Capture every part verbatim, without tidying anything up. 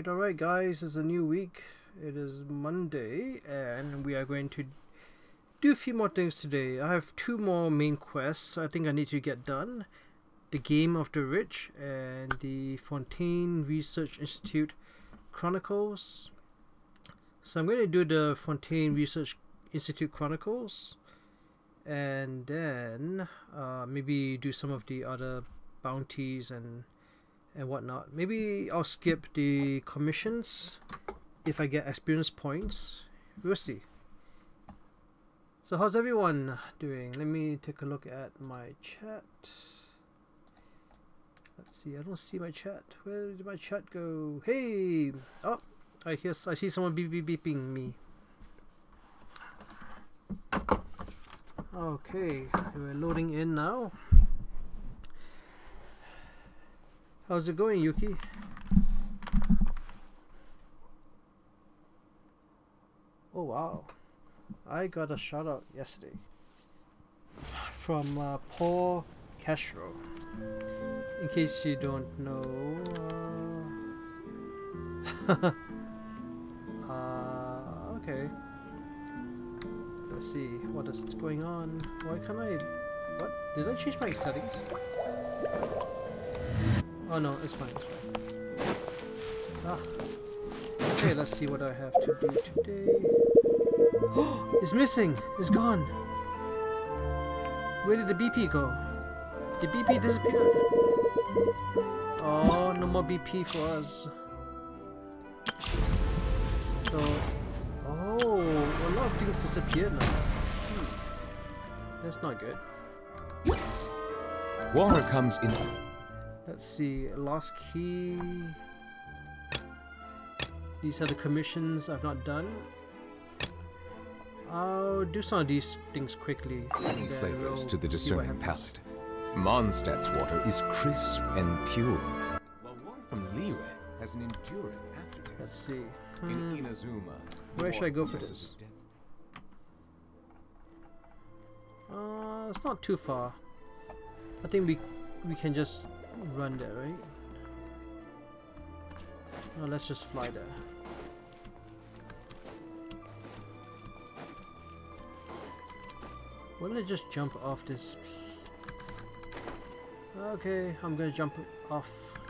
Alright, alright guys, it's a new week. It is Monday and we are going to do a few more things today. I have two more main quests I think I need to get done. The Game of the Rich and the Fontaine Research Institute Chronicles. So I'm going to do the Fontaine Research Institute Chronicles and then uh, maybe do some of the other bounties and and whatnot. Maybe I'll skip the commissions if I get experience points. We'll see. So how's everyone doing? Let me take a look at my chat. Let's see, I don't see my chat. Where did my chat go? Hey! Oh, I hear, I see someone beep beep beeping me. Okay, we're loading in now. How's it going, Yuki? Oh wow, I got a shout out yesterday from uh, Paul Castro. In case you don't know, uh, uh, okay. Let's see what is going on. Why can't I? What? Did I change my settings? Oh no, it's fine, it's fine. Ah. Okay, let's see what I have to do today. Oh, it's missing! It's gone! Where did the B P go? The B P disappeared! Oh, no more B P for us. So, oh, a lot of things disappeared now. Hmm. That's not good. Water comes in. Let's see, lost key. These are the commissions I've not done. I'll do some of these things quickly. Flavors we'll to the discerning palate. Mondstadt's water is crisp and pure, while water from Liyue has an enduring aftertaste. Let's see. Hmm. In Inazuma, where should I go for this? Uh, it's not too far. I think we we can just run there, right? No, let's just fly there. Why don't I just jump off this? Okay, I'm gonna jump off.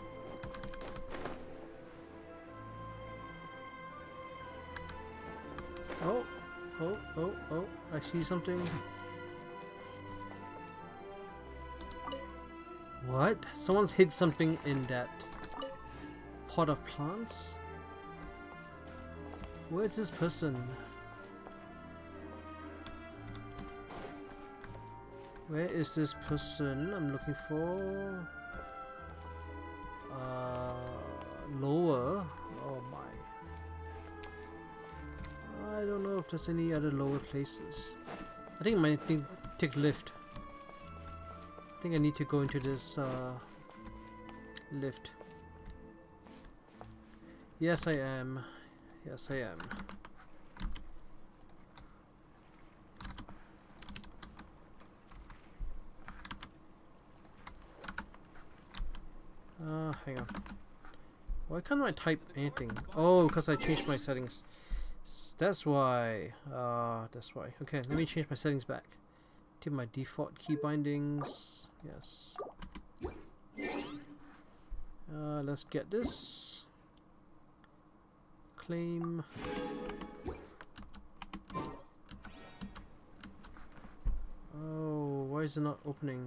Oh, oh, oh, oh, I see something. What? Someone's hid something in that pot of plants? Where's this person? Where is this person I'm looking for? Uh, lower? Oh my. I don't know if there's any other lower places. I think I might think, take lift. I think I need to go into this uh, lift. Yes, I am. Yes, I am. Uh, hang on. Why can't I type anything? Oh, because I changed my settings. S that's why. Uh, that's why. Okay, let me change my settings back to my default key bindings. Yes. Uh, let's get this. Claim. Oh, why is it not opening?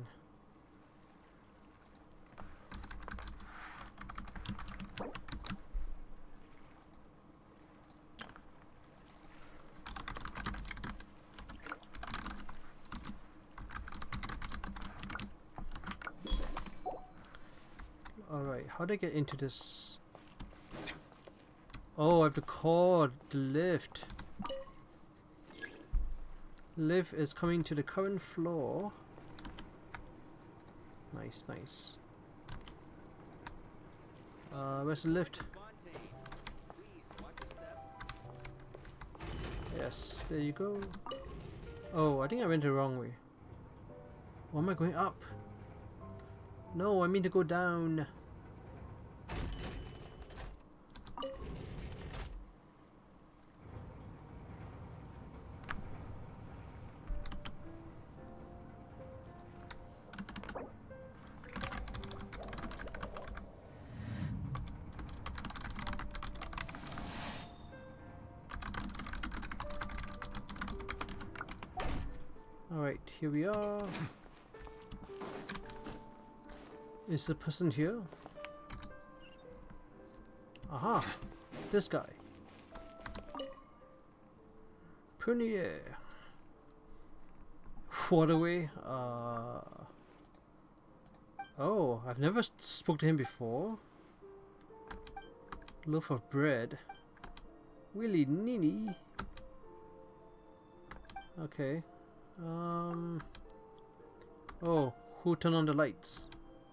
Alright, how do I get into this? Oh, I have to call the lift. Lift is coming to the current floor. Nice, nice. Uh, where's the lift? Yes, there you go. Oh, I think I went the wrong way. Why am I going up? No, I mean to go down. Alright, here we are. Is the person here? Aha! This guy. Prunier. Waterway. Uh. Oh, I've never spoke to him before. Loaf of bread. Willy Nini. Okay. Um. Oh, who turned on the lights?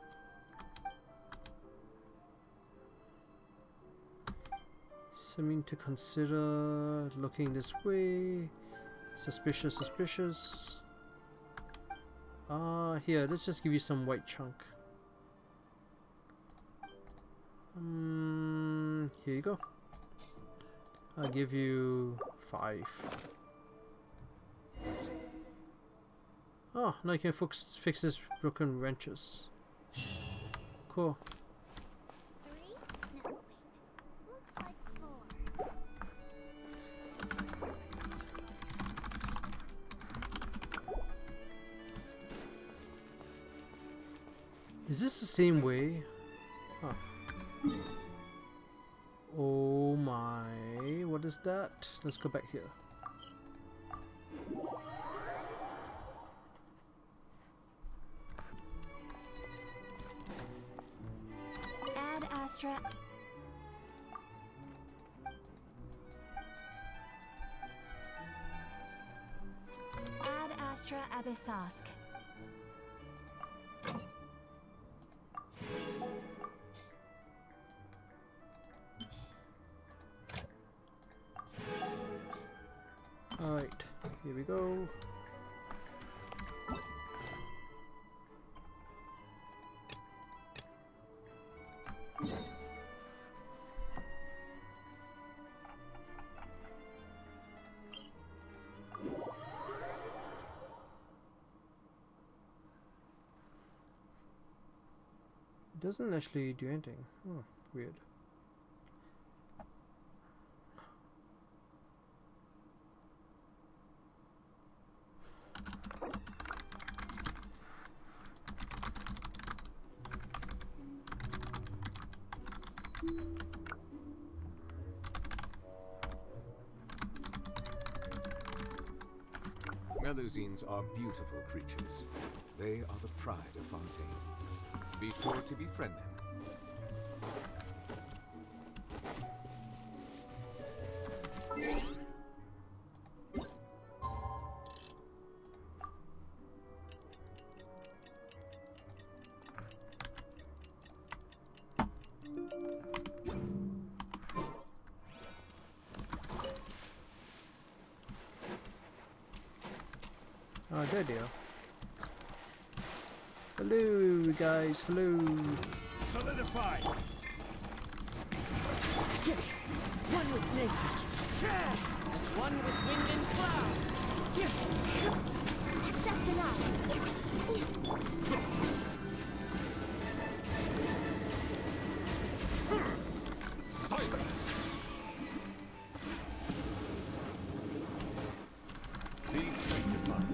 Something to consider. Looking this way. Suspicious, suspicious. Ah, uh, here, let's just give you some white chunk. Um, here you go. I'll give you five. Oh, now you can fix, fix this broken wrenches. Cool. Three? No, wait. Looks like four. Is this the same way? Huh. Oh my, what is that? Let's go back here. Ad Astra. Ad Astra Abyssosque. Alright, here we go. It doesn't actually do anything. Oh, weird. Melusines are beautiful creatures. They are the pride of Fontaine. Be sure to befriend them. Oh, there they are. Hello, guys. Hello. Solidify. One with nature, as one with wind and cloud. Access denied. Silence! These straight to fight.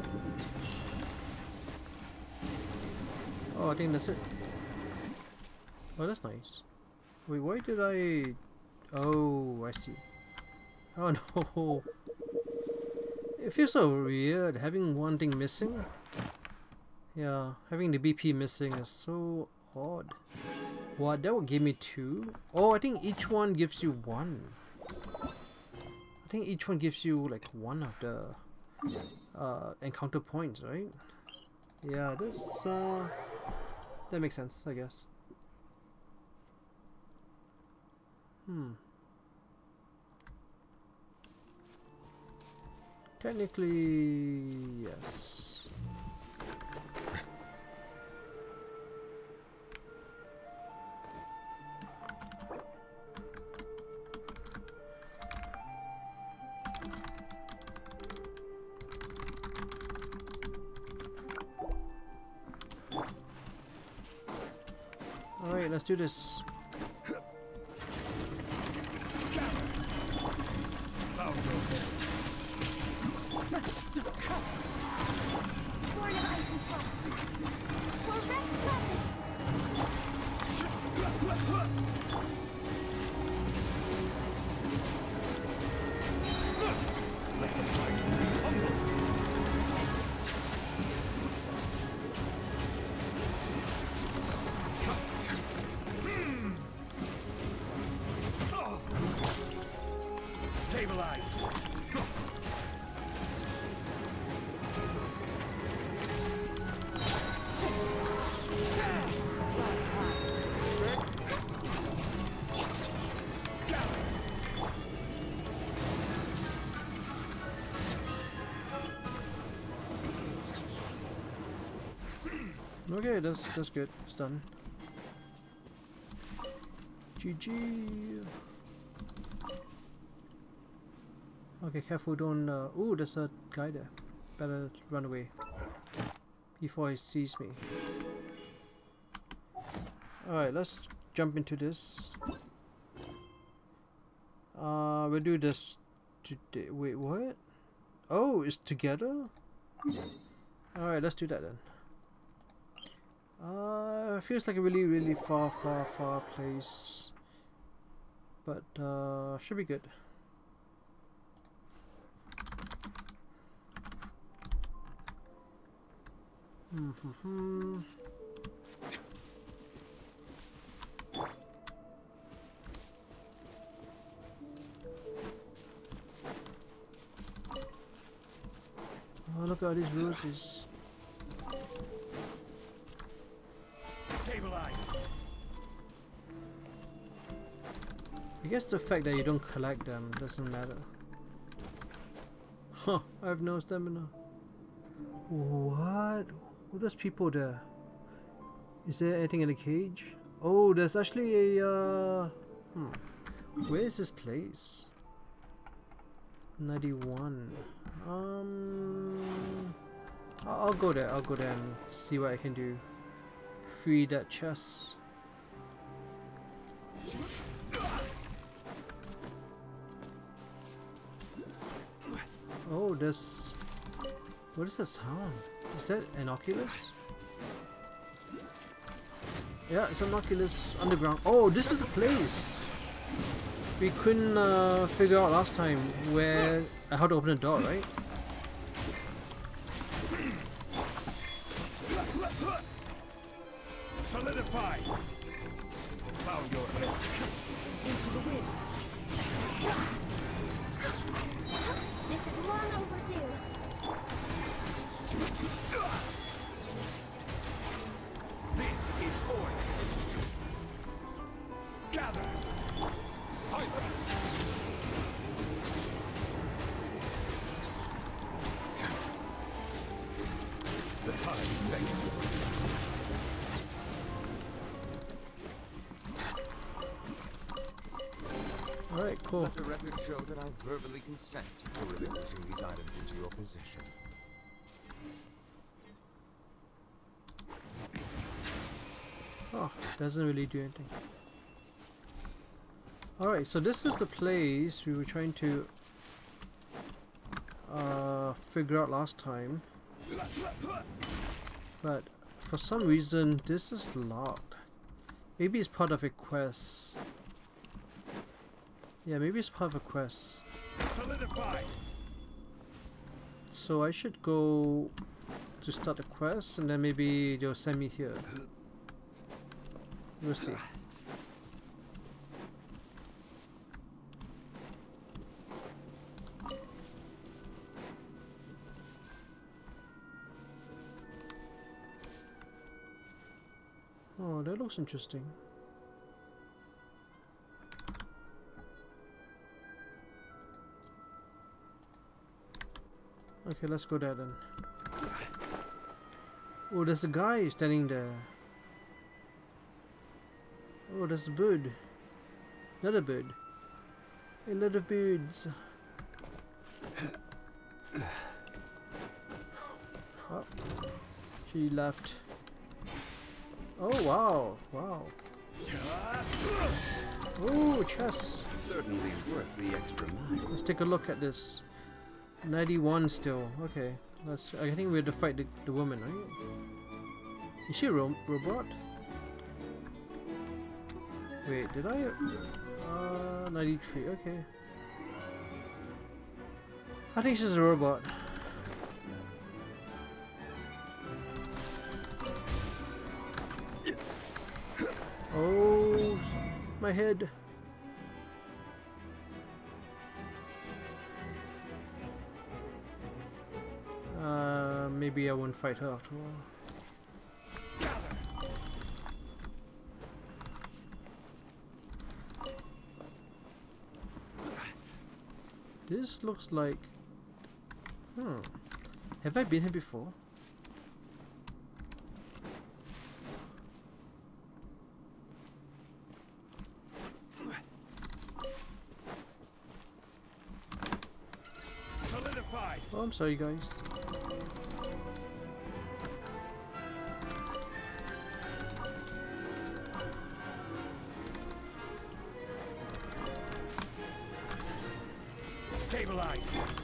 Oh, I think that's it. Oh, that's nice. Wait, why did I... Oh, I see. Oh no. It feels so weird having one thing missing. Yeah, having the B P missing is so odd. What? That would give me two? Oh, I think each one gives you one. I think each one gives you like one of the uh, encounter points, right? Yeah, this uh, that makes sense, I guess. Hmm. Technically, yes. All right, let's do this. Stabilize. Okay, that's that's good. It's done. G G. Okay, careful, don't. Uh, ooh, there's a guy there. Better run away before he sees me. Alright, let's jump into this. Uh, we'll do this today. Wait, what? Oh, it's together? Alright, let's do that then. Uh, feels like a really, really far, far, far place. But, uh, should be good. Mm-hmm. Oh, look at all these roses. Stabilize. I guess the fact that you don't collect them doesn't matter. Huh, I have no stamina. What? What are those people there? Is there anything in the cage? Oh, there's actually a, uh... Hmm. Where is this place? ninety-one. Um... I'll, I'll go there, I'll go there and see what I can do. Free that chest. Oh, there's... What is that sound? Is that an Oculus? Yeah, it's an Oculus underground. Oh, this is the place! We couldn't uh, figure out last time where... Uh, how to open the door, right? Solidify. Found your head. Into the wind. This is long overdue. This is order. Gather. Silence. The time begs. Alright, cool. Let the record show that I verbally consent to relinquishing these items into your possession. Oh, doesn't really do anything. Alright, so this is the place we were trying to uh, figure out last time. But for some reason this is locked. Maybe it's part of a quest. Yeah, maybe it's part of a quest. Solidify. So I should go to start the quest and then maybe they'll send me here. We'll see. Oh, that looks interesting. Okay, let's go there then. Oh, there's a guy standing there. Oh, there's a bird. Another bird. A lot of birds. Oh, she left. Oh, wow. Wow. Oh, chess. Certainly worth the extra mile. Let's take a look at this. ninety-one still. Okay. Let's. I think we have to fight the, the woman, right? Is she a ro robot? Wait, did I? Uh, ninety-three. Okay. I think she's a robot. Oh, my head. maybe I won't fight her after all. This looks like... Hmm. Have I been here before? Solidified. Oh, I'm sorry, guys. Stabilize.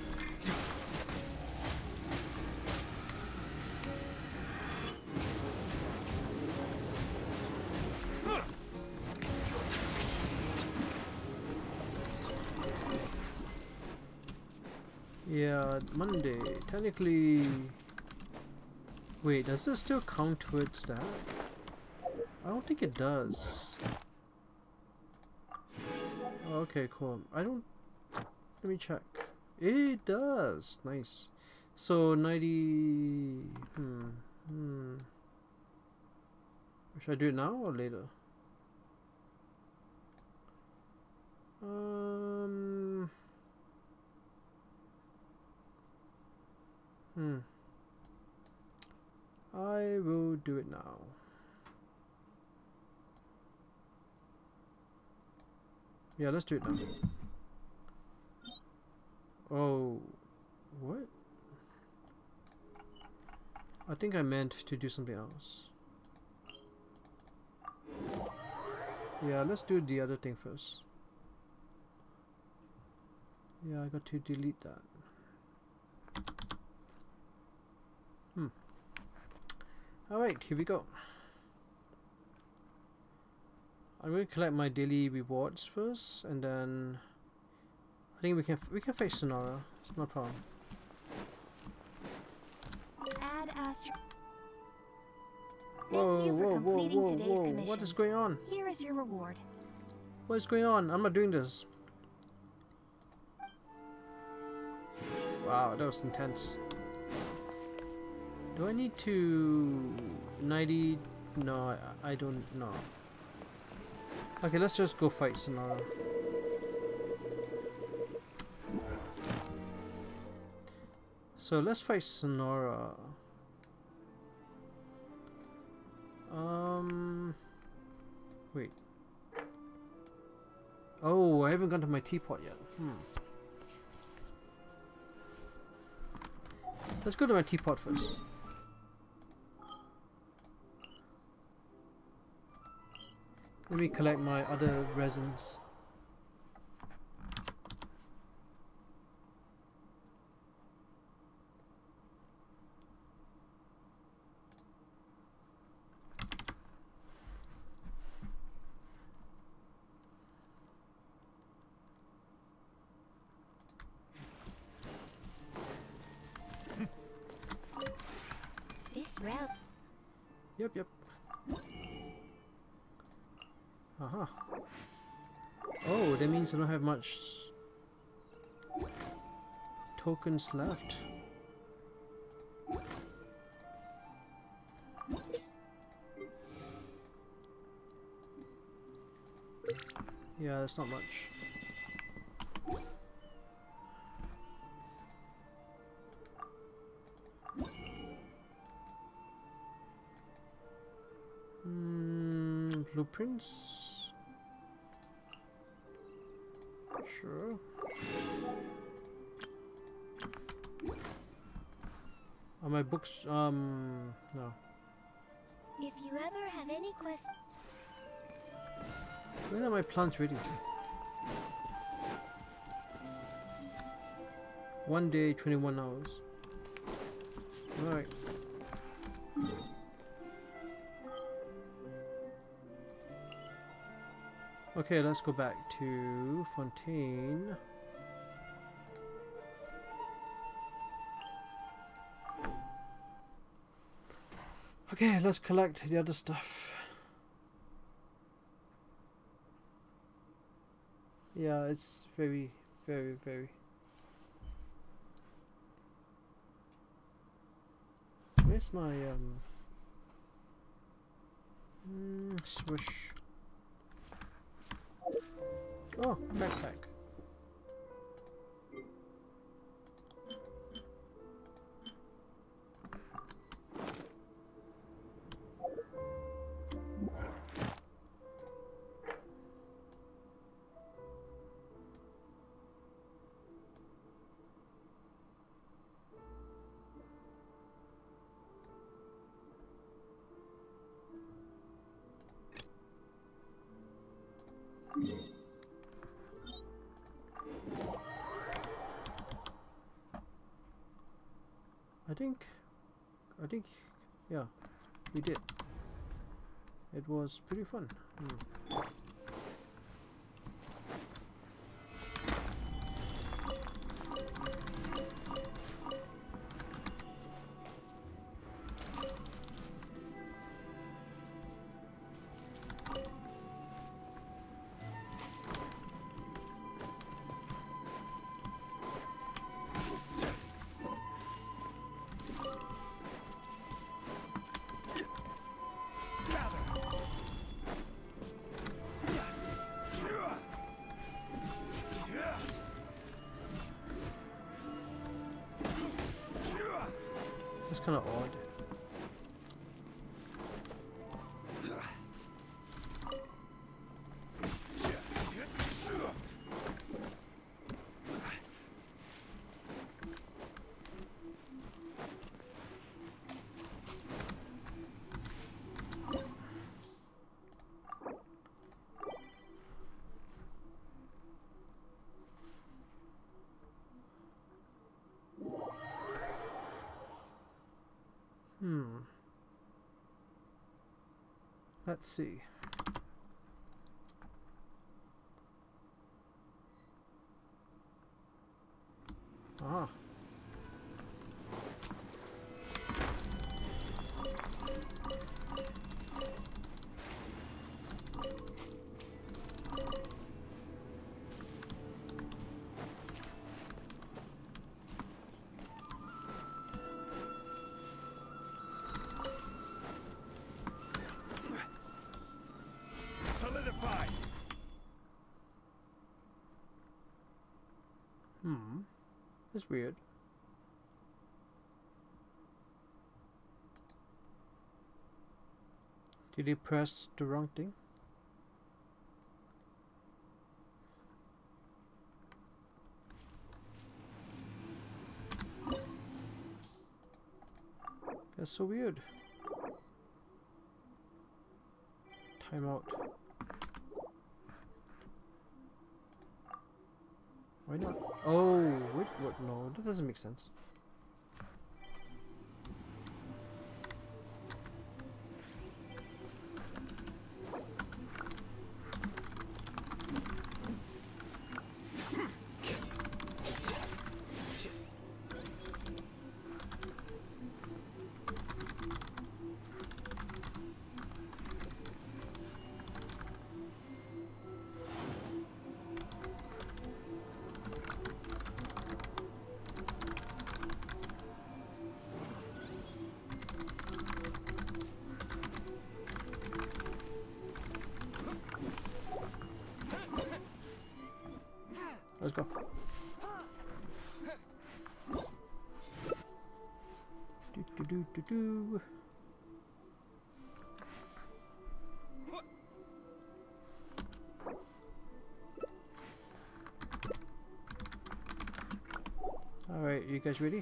Yeah, Monday. Technically... Wait, does this still count towards that? I don't think it does. Okay, cool. I don't... Let me check. It does! Nice. So, ninety... Hmm. Hmm. Should I do it now or later? Um... Hmm. I will do it now. Yeah, let's do it now. Oh, what? I think I meant to do something else. Yeah, let's do the other thing first. Yeah, I got to delete that. Hmm. Alright, here we go. I'm going to collect my daily rewards first, and then I think we can we can face Sonara. It's no problem. Add Astro. Thank Whoa, you for whoa, whoa, completing whoa, today's whoa! commissions. What is going on? Here is your reward. What is going on? I'm not doing this. Wow, that was intense. Do I need to ninety? No, I, I don't know. Okay, let's just go fight Sonara. So let's fight Sonara. Um, wait. Oh, I haven't gone to my teapot yet. Hmm. Let's go to my teapot first. Let me collect my other resins. This route. Yep, yep. Aha. Oh, that means I don't have much tokens left. Yeah, that's not much. Mm, blueprints. Sure. Are my books? Um, no. If you ever have any questions. When are my plants ready? One day, twenty-one hours. Alright. Okay, let's go back to Fontaine. Okay, let's collect the other stuff. Yeah, it's very, very, very. Where's my um mm, swish? Oh, backpack. I think, I think, yeah, we did. It was pretty fun. Hmm. It's kind of odd. Hmm. Let's see. Ah. Solidify. Hmm. That's weird. Did he press the wrong thing? That's so weird. Timeout. Why not? Oh, wait, what? No, that doesn't make sense. Let's go. Do do do do do. All right, you guys ready?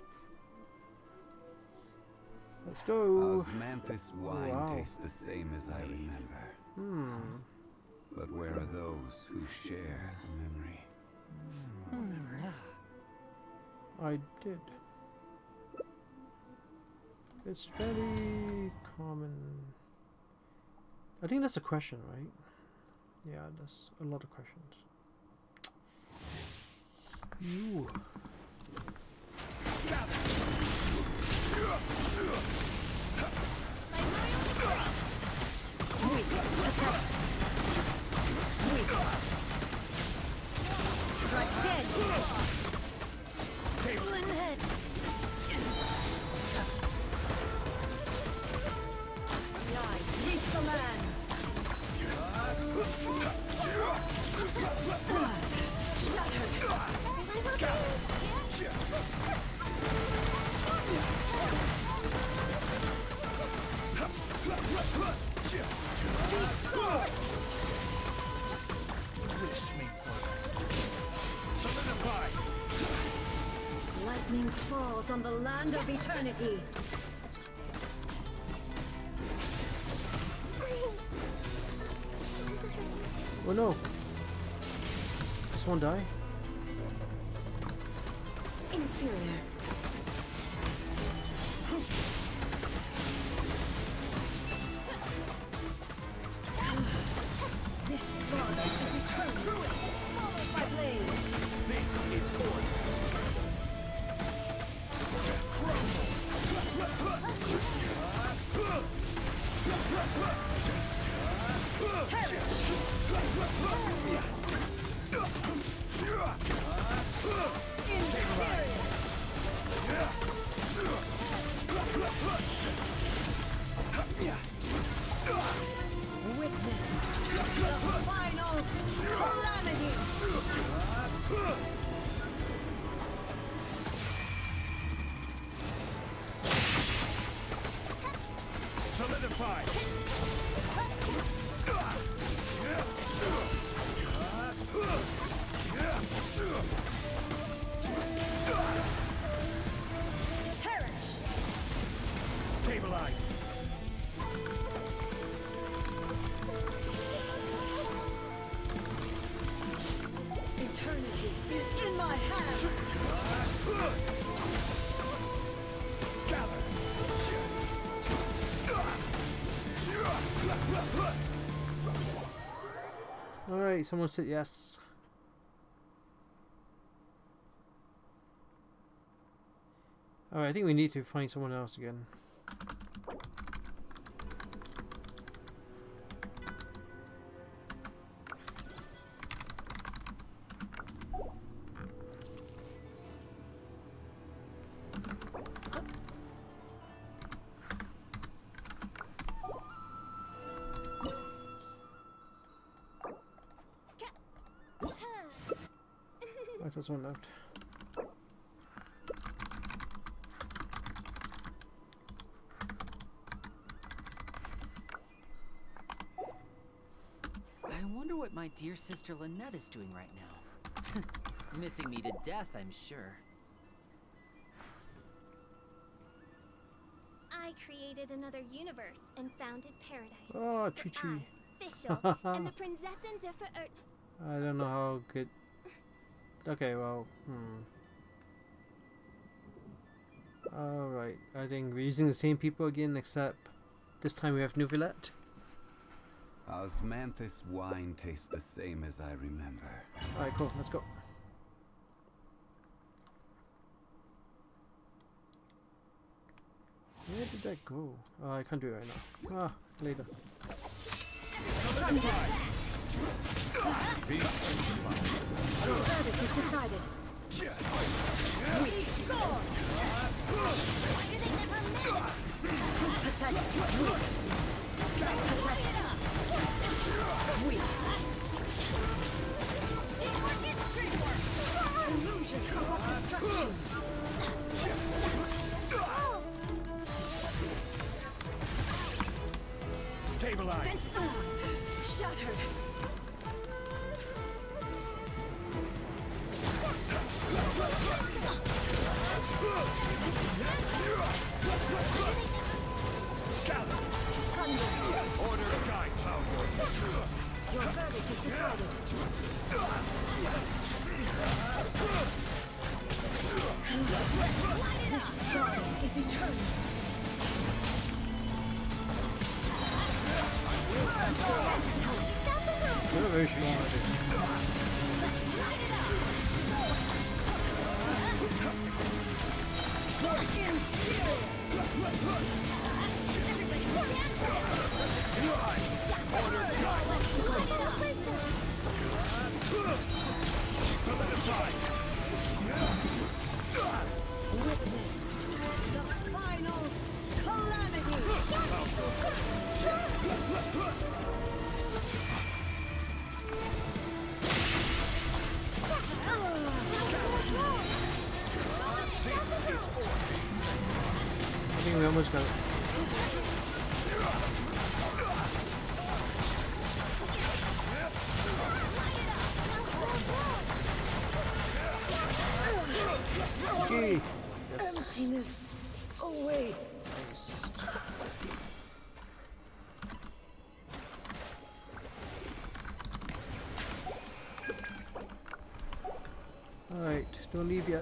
Let's go. Osmanthus wine Wow. tastes the same as I remember. Hmm. But where are those who share the memory? I did. It's fairly common. I think that's a question, right? Yeah, that's a lot of questions. You. Strike dead. Stable in head. Lightning falls on the land of eternity. Oh no! Does someone die? Inferior. This bond is eternal. Follow my blade. This is order. Witness the final calamity. Solidify. Perish. Stabilize. Eternity is in my hands. Gather. Alright, someone said yes. Alright, I think we need to find someone else again. Right, there's one left. I wonder what my dear sister Lynette is doing right now. Missing me to death, I'm sure. I created another universe and founded paradise. Oh, For Chi-Chi. I, Fischl, and the Prinzessin der Verirrten. I don't know how good. Okay, well, hmm. Alright, I think we're using the same people again, except this time we have Neuvillette. Osmanthus wine tastes the same as I remember. Alright, cool, let's go. Where did that go? Oh, I can't do it right now. Ah, later. Your verdict is decided. Weak. Pathetic. Weak. Pathetic. Weak. Illusion corrupt destructions. Stabilize. Shattered. Order guide power. Your verdict is decided. This body is eternal. You're very strong. Solidify. Witness the final calamity. I think we almost got it. Gee. Yes. Emptiness awaits. Alright, don't leave yet.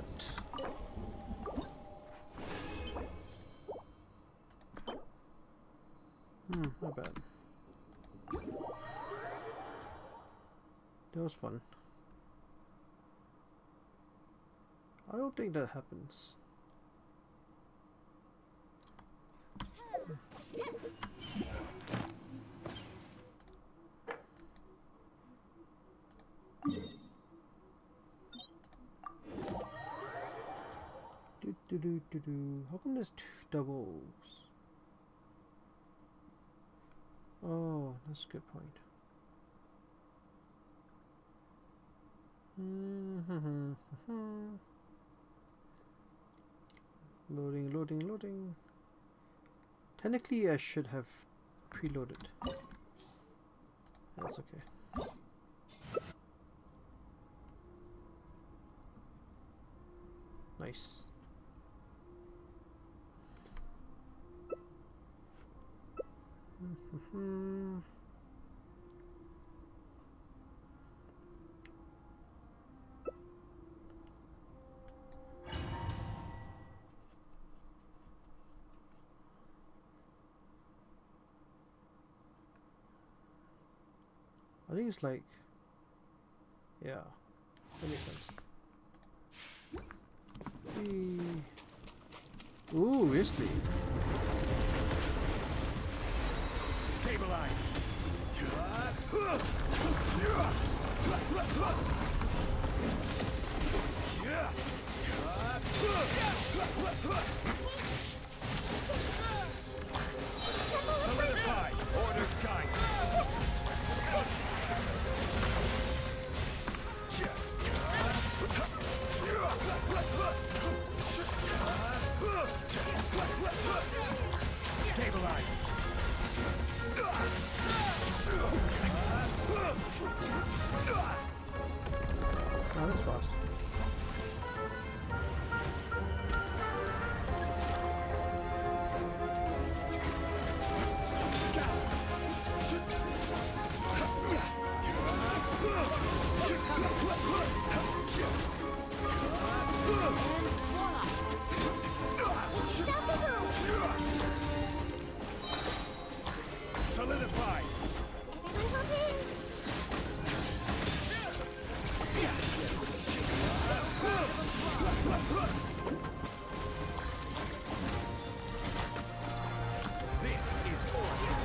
Hmm, not bad. That was fun. I don't think that happens. Do do do do do. How come there's two doubles? Oh, that's a good point. Mm-hmm. Loading, loading, loading. Technically, I should have preloaded. That's okay. Nice. Mm-hmm. I think it's like, yeah, that makes sense. Hey. Ooh, Isley. Stabilize. Solidify. Order guide. Stabilize. Oh, that's fast. Solidify. This is order.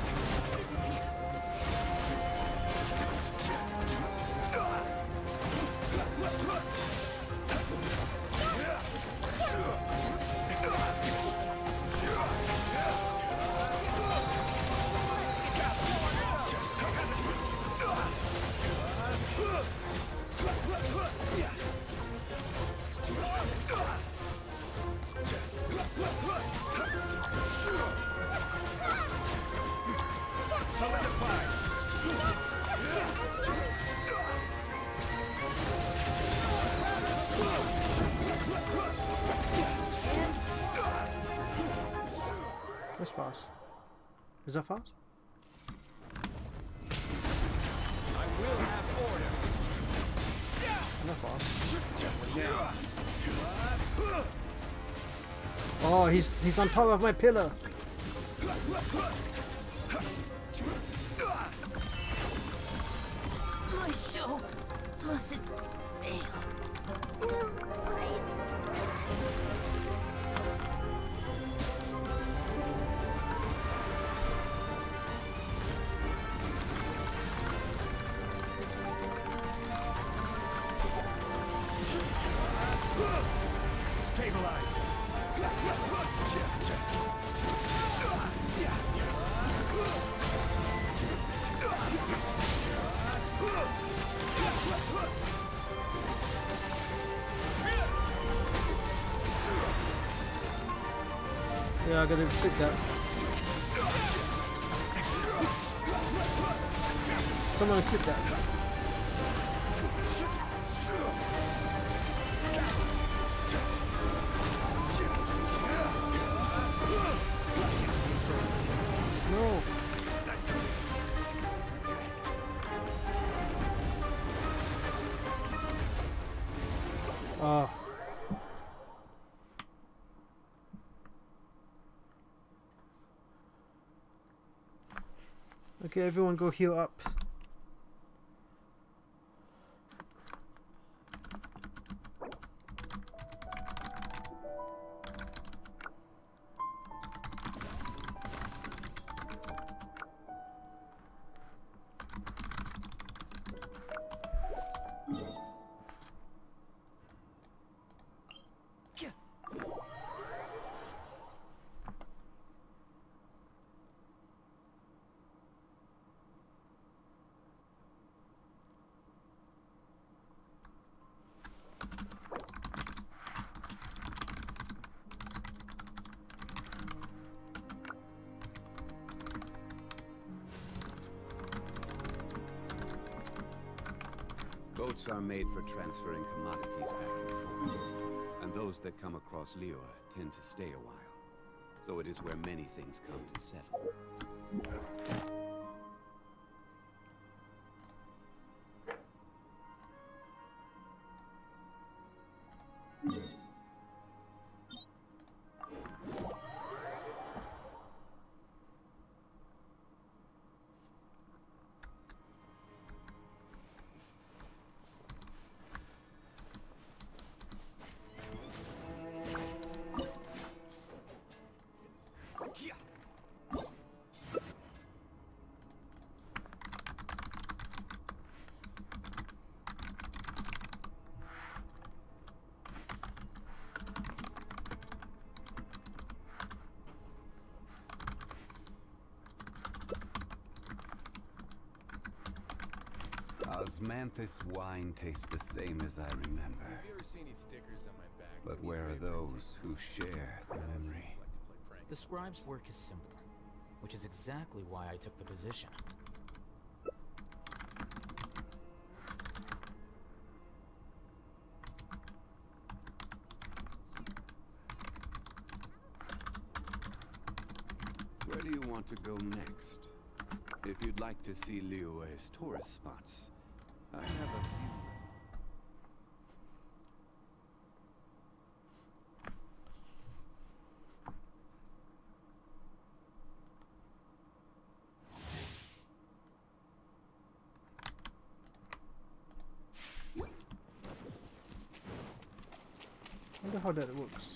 That's fast. Is that fast? I will have order. Not fast. Oh, he's he's on top of my pillar. My show mustn't fail. Stabilize. Yeah, I gotta stick that. Someone click that. Okay, everyone go heal up. Boats are made for transferring commodities back and forth, and those that come across Liyue tend to stay a while. So it is where many things come to settle. Osmanthus wine tastes the same as I remember. Have you ever seen any stickers on my back? But where are those who share the memory? The scribe's work is simple, which is exactly why I took the position. Where do you want to go next? If you'd like to see Liyue's tourist spots, I have a few. I wonder how that works.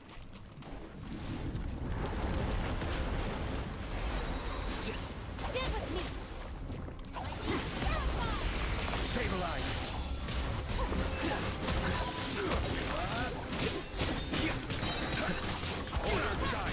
Stand with me. Stabilize. Order guide.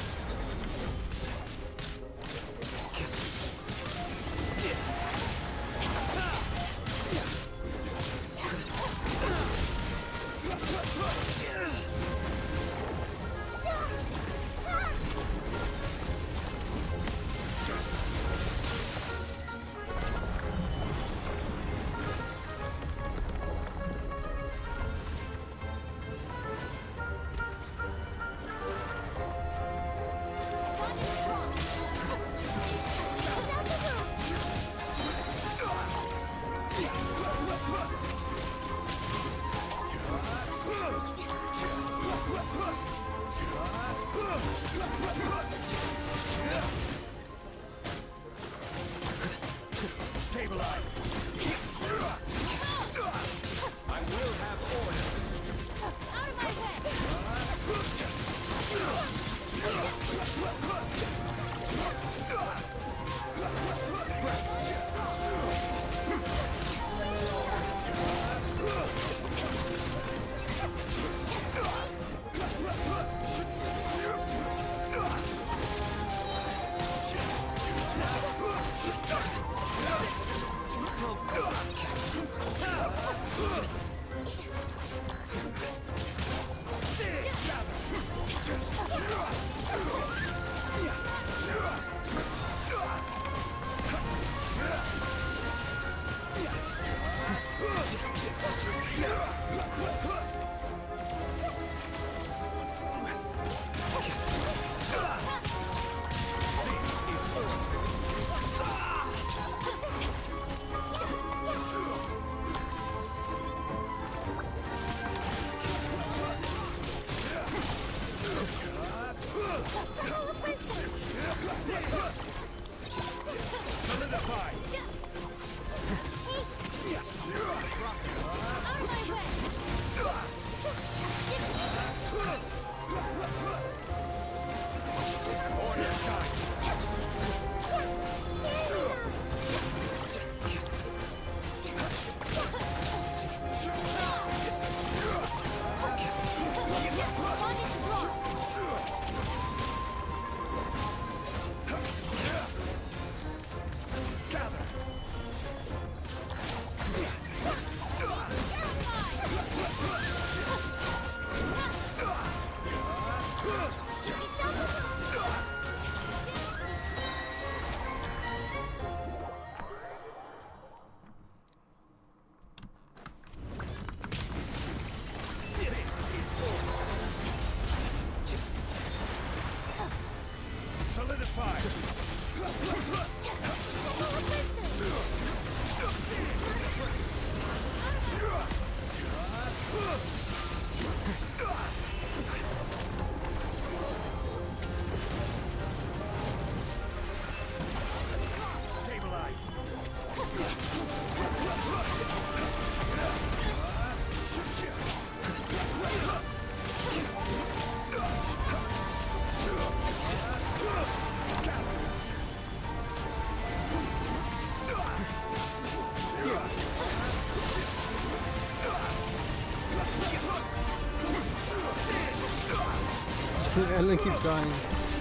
Ellen keeps dying.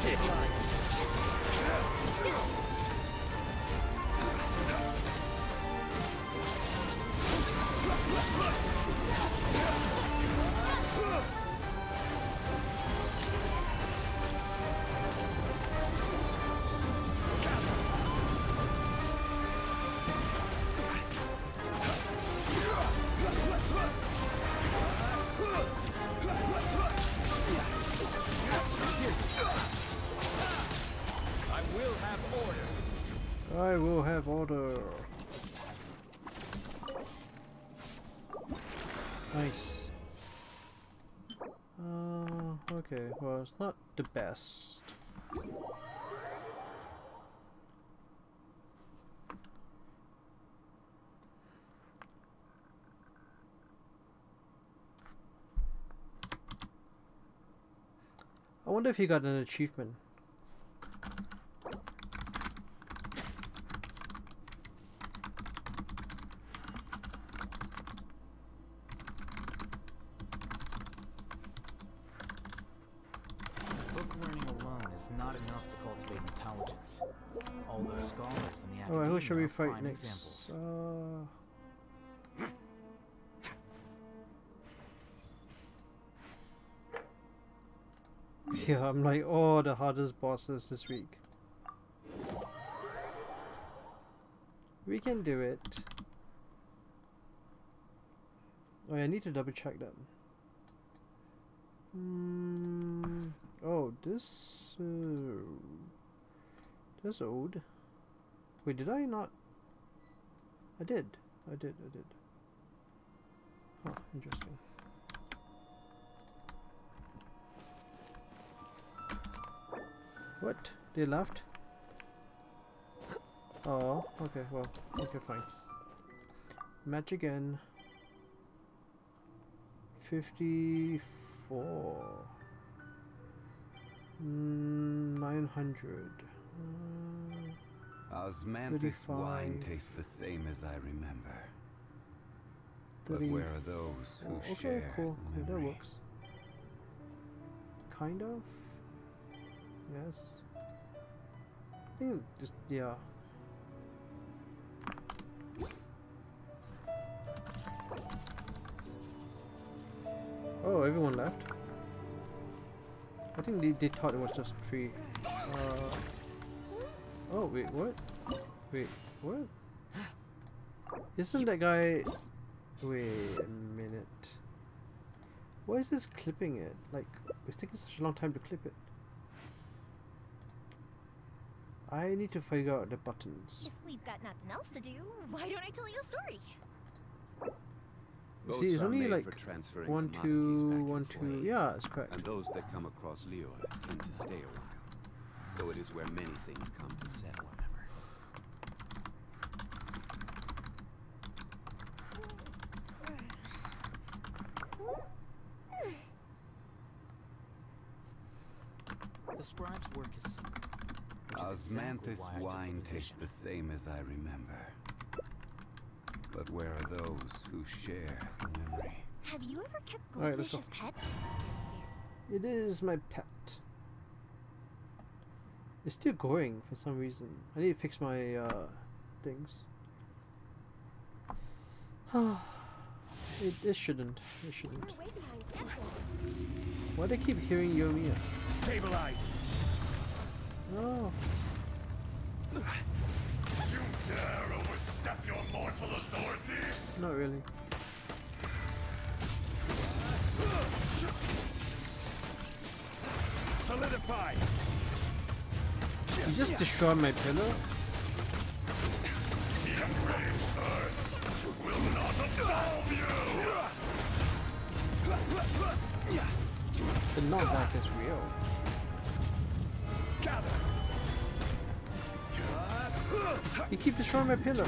I will have order. Nice. Uh, okay, well, it's not the best. I wonder if he got an achievement. Not enough to cultivate intelligence. All those scholars in the Alright, who shall we academia are fight prime next? examples. Uh, yeah, I'm like, oh, the hardest bosses this week. We can do it. Oh, yeah, I need to double check that. Hmm. Oh, this. Uh, this old. Wait, did I not? I did. I did. I did. Huh, interesting. What? They left? Oh, okay, well, okay, fine. Match again. fifty-four. Mm, nine hundred. Uh, Osmanthus wine tastes the same as I remember. But where are those who oh, okay, share cool. the Yeah, that memory? works. Kind of. Yes. I think just yeah. Oh, everyone left. I think they, they thought it was just three. Uh, oh wait, what? Wait, what? Isn't that guy? Wait a minute. Why is this clipping it? Like, it's taking such a long time to clip it. I need to figure out the buttons. If we've got nothing else to do, why don't I tell you a story? See, Boats it's are only made like for transferring one, commodities two, back and one, forth, two. Yeah, it's correct. And those that come across Liyue tend to stay a while. So it is where many things come to settle. The scribe's work is simple. Which is exactly Osmanthus why I took the wine tastes position. the same as I remember. But where are those who share the memory? Have you ever kept Alright, let's goldfish go. as pets? It is my pet. It's still going for some reason. I need to fix my uh, things. it, it shouldn't. It shouldn't. We're way behind schedule. Why do I keep hearing Yomiya? Stabilize! Oh. You dare overstep your mortal authority? Not really. Solidify! You just destroyed my pillar? The enraged earth will not absolve you! The knockback is real. Gather! You keep destroying my pillar.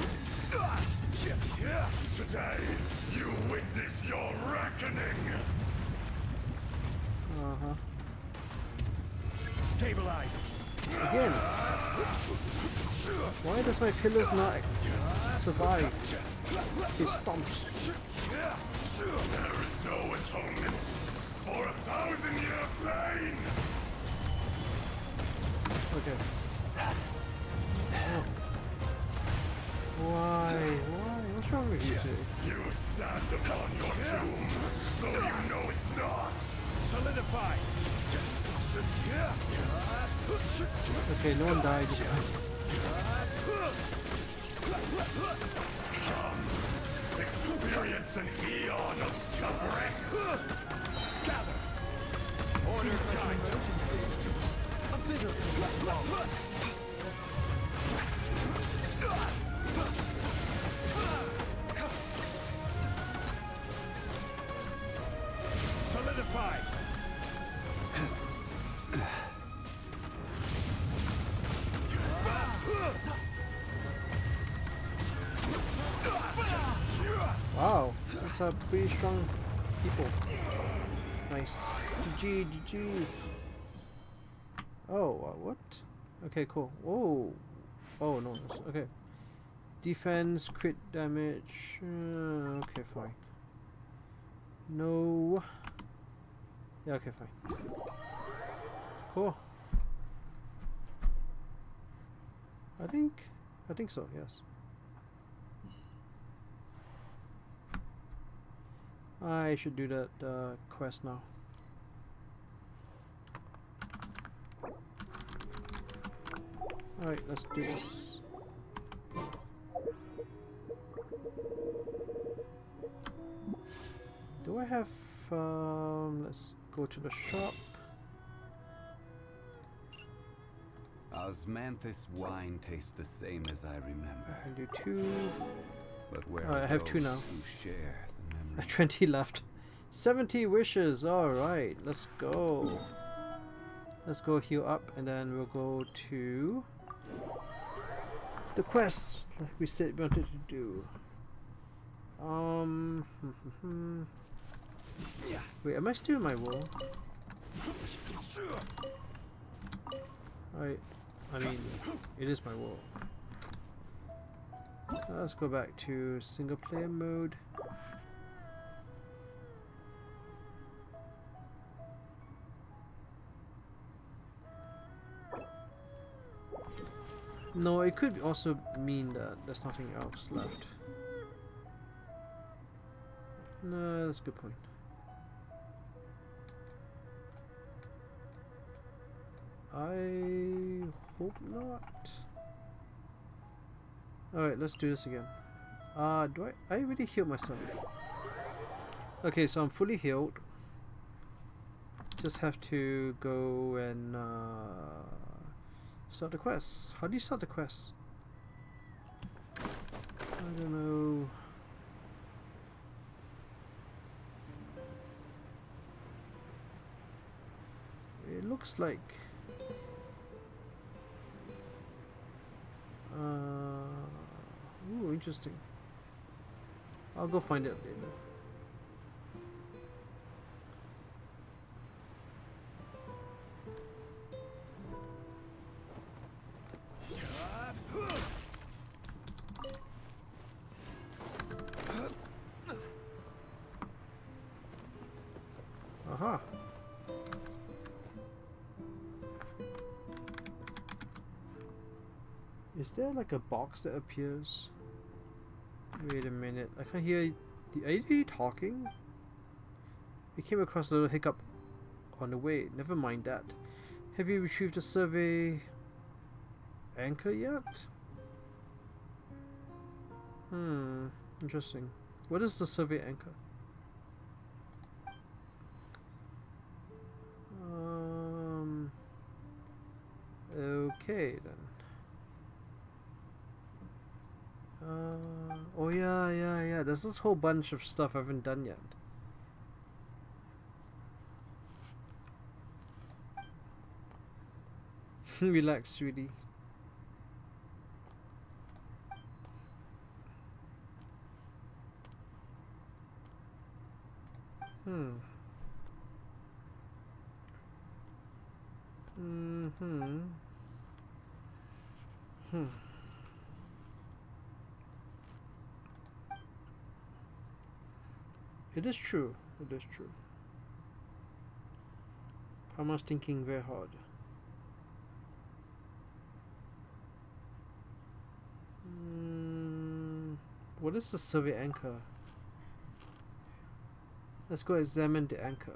Today, you witness your reckoning! Uh-huh. Stabilize! Again. Why does my pillars not survive? It stomps. There is no atonement for a thousand year pain! Okay. Oh. Why? Why? What's wrong with you two? You stand upon your tomb, though you know it not. Solidify. Okay, no one died this time. Come, experience an eon of suffering. Gather. Order for emergency. A bit of solidify. Wow, that's a pretty strong people. Nice. G G, G G. Oh, uh, what? Okay, cool. Whoa. Oh, no. Okay. Defense, crit damage. Uh, okay, fine. No. Yeah, okay, fine. Cool. I think, I think so, yes. I should do that uh, quest now. Alright, let's do this. Do I have, um, let's go to the shop. Osmanthus wine tastes the same as I remember. I do two. But where Alright, I have two now. who share the memory? twenty left. seventy wishes. Alright, let's go. Let's go heal up and then we'll go to the quest like we said we wanted to do. Um. Wait, am I still in my world? Alright. I mean, it is my world. Uh, let's go back to single player mode. No, it could also mean that there's nothing else left. No, that's a good point. I hope not. Alright, let's do this again. Uh, do I... I already healed myself. Okay, so I'm fully healed. Just have to go and uh, start the quest. How do you start the quest? I don't know. It looks like... Uh, ooh, interesting. I'll go find it later. Aha. Is there like a box that appears? Wait a minute, I can't hear. Are you talking? We came across a little hiccup on the way. Never mind that. Have you retrieved the survey anchor yet? Hmm, interesting. What is the survey anchor? Um. Okay then. Uh, oh yeah, yeah, yeah. There's this whole bunch of stuff I haven't done yet. Relax, sweetie. Hmm. Mm-hmm. Hmm. It is true. It is true. Parma's thinking very hard. What is the survey anchor? Let's go examine the anchor.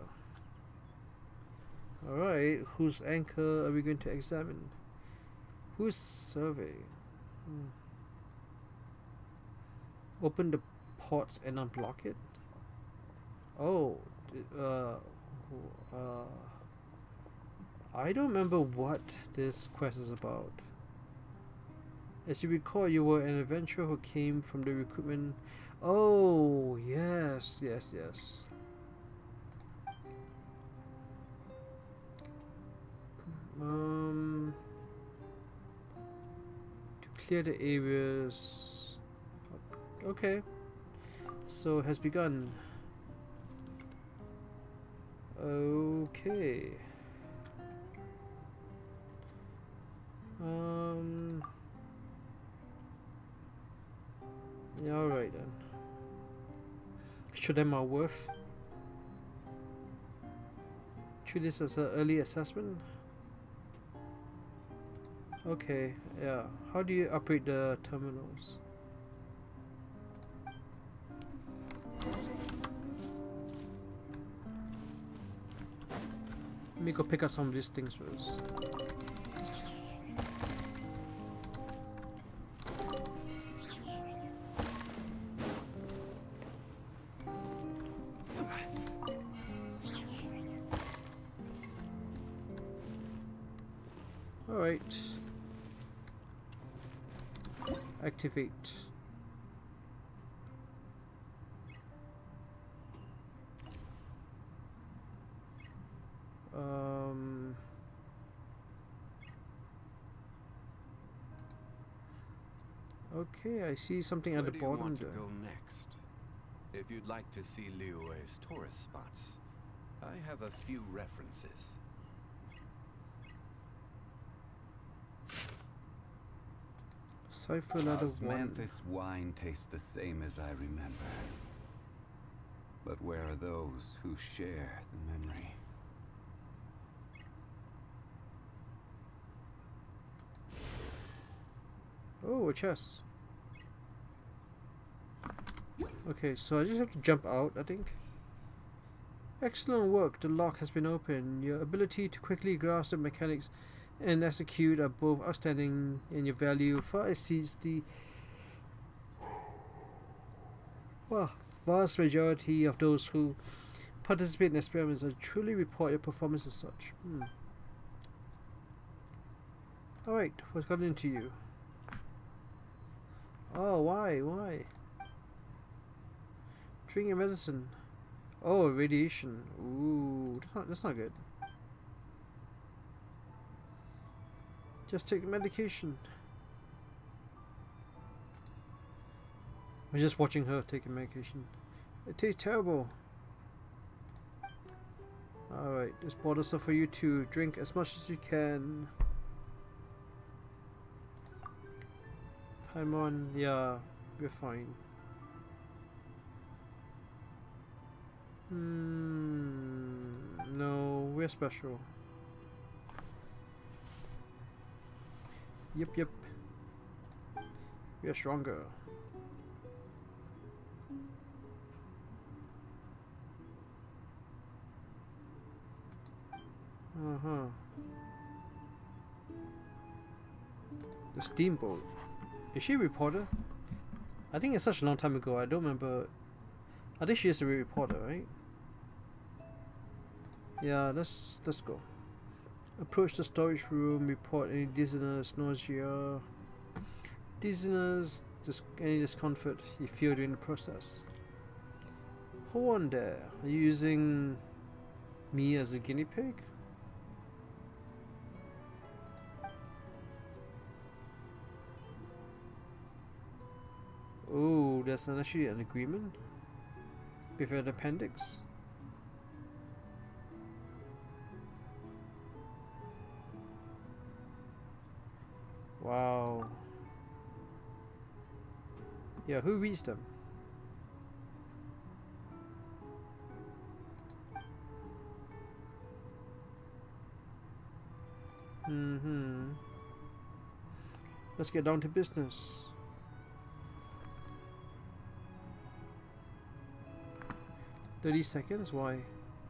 Alright, whose anchor are we going to examine? Whose survey? Hmm. Open the ports and unblock it? Oh, uh, uh, I don't remember what this quest is about. As you recall, you were an adventurer who came from the recruitment. Oh, yes, yes, yes. Um, to clear the areas. Okay, so it has begun. Okay. Um. Yeah, alright then. Show them our worth. Treat this as an early assessment. Okay, yeah. How do you operate the terminals? Let me go pick up some of these things first. Alright. Activate. Um, okay, I see something at Where the do you bottom want there. to go next? If you'd like to see Liyue's tourist spots, I have a few references. Cipher letter one. Osmanthus wine tastes the same as I remember. But where are those who share the memory? Oh, a chest. Okay, so I just have to jump out, I think. Excellent work. The lock has been opened. Your ability to quickly grasp the mechanics and execute are both outstanding, and your value far exceeds the well, vast majority of those who participate in experiments and truly report your performance as such. Hmm. Alright, what's gotten into you? Oh, why? Why? Drink your medicine. Oh, radiation. Ooh, that's not, that's not good. Just take the medication. I'm just watching her take a medication. It tastes terrible. Alright, this bottle stuff for you to drink as much as you can. Paimon, yeah, we're fine. Hmm, no, we're special. Yep, yep. We are stronger. Uh-huh. The steamboat. Is she a reporter? I think it's such a long time ago, I don't remember. I think she is a reporter, right? Yeah, let's let's go. Approach the storage room, report any dizziness, nausea, dizziness, dis any discomfort you feel during the process. Hold on there. Are you using me as a guinea pig? Oh, there's an, actually an agreement with an appendix. Wow. Yeah, who reads them? Mm-hmm. Let's get down to business. thirty seconds? Why?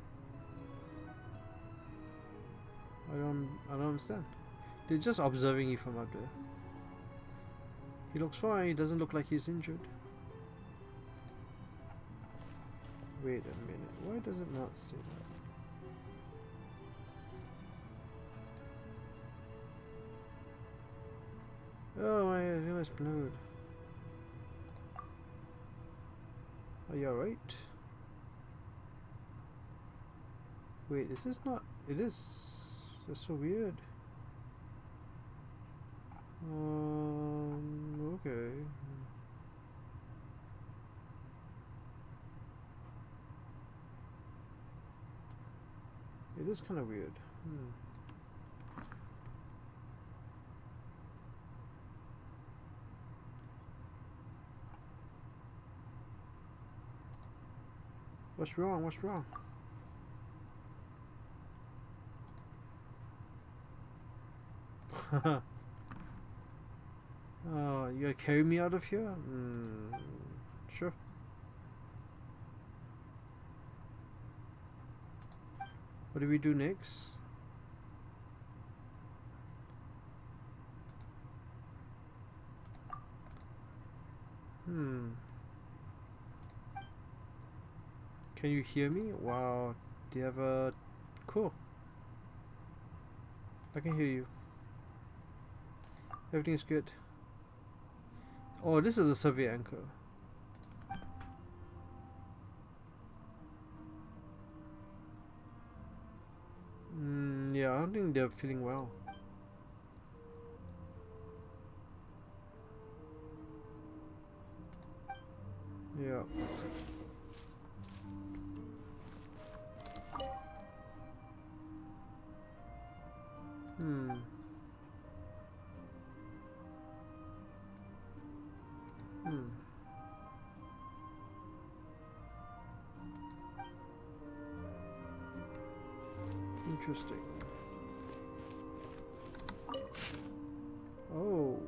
I don't I don't understand. They're just observing you from up there. He looks fine, he doesn't look like he's injured. Wait a minute, why does it not say that? Oh, my hair explode. Are you alright? Wait, is this not... It is... That's so weird. Um, okay. It is kind of weird. Hmm. What's wrong? What's wrong? Oh, you gonna carry me out of here? Mm, sure. What do we do next? Hmm. Can you hear me? Wow. Do you have a... Cool. I can hear you. Everything's good. Oh, this is a survey anchor. Mm, yeah, I don't think they're feeling well. Yeah. Hmm. Hmm. Interesting. Oh.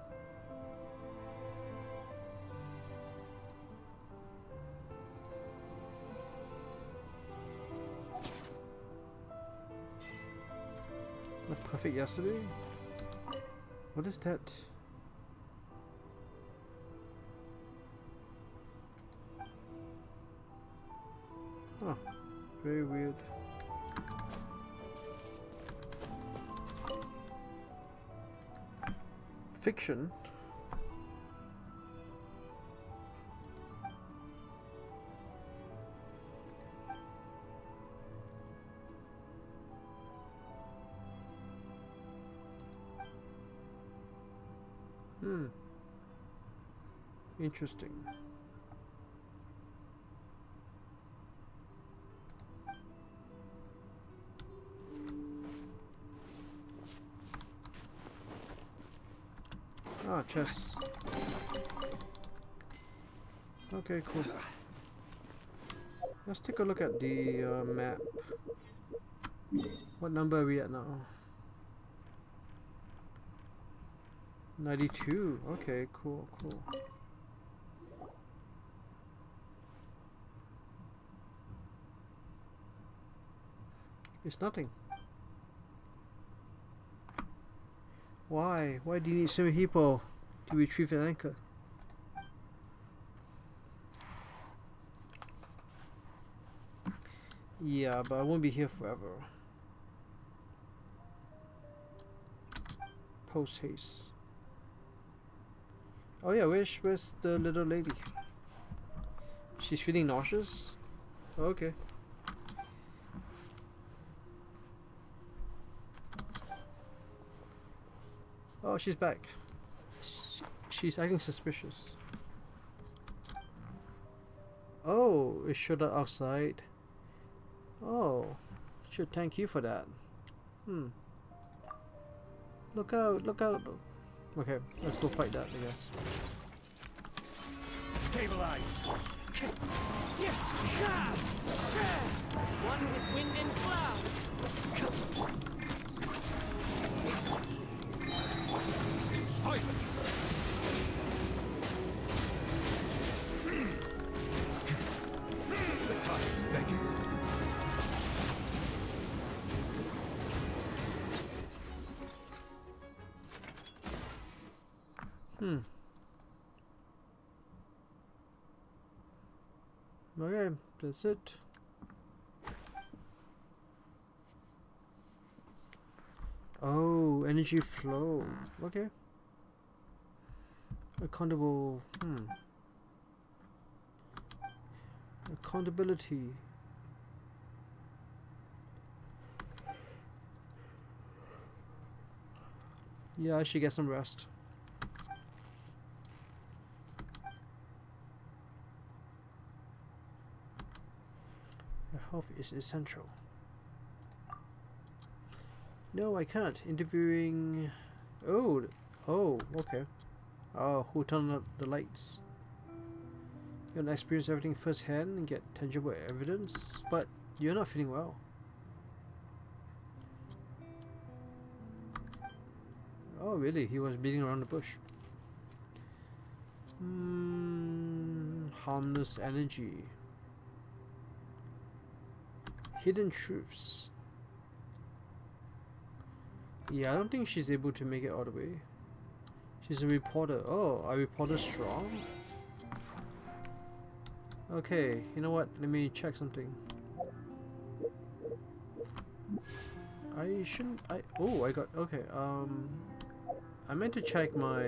Not perfect yesterday? What is that? Huh. Very weird. Fiction? Hmm. Interesting. Ah, chess. Okay, cool. Let's take a look at the uh, map. What number are we at now? ninety-two. Okay, cool, cool. It's nothing. Why? Why do you need so many people to retrieve an anchor? Yeah, but I won't be here forever. Post haste. Oh yeah, where's, where's the little lady? She's feeling nauseous? Okay. Oh, she's back. She, she's acting suspicious. Oh, it showed up outside. Oh, should thank you for that. Hmm. Look out, look out. Okay, let's go fight that, I guess. Stabilize. One with wind and cloud. Silence. The tides Hmm. Okay, that's it. Oh, energy flow. Okay. Accountable. Hmm. Accountability. Yeah, I should get some rest. Health is essential. No, I can't. Interviewing. Oh, oh, okay. Oh, who turned up the lights? You wanna experience everything firsthand and get tangible evidence, but you're not feeling well. Oh, really? He was beating around the bush. Hmm. Harmless energy. Hidden truths. Yeah, I don't think she's able to make it all the way. She's a reporter. Oh, are reporters strong? Okay, you know what? Let me check something. I shouldn't. I oh, I got okay. Um, I meant to check my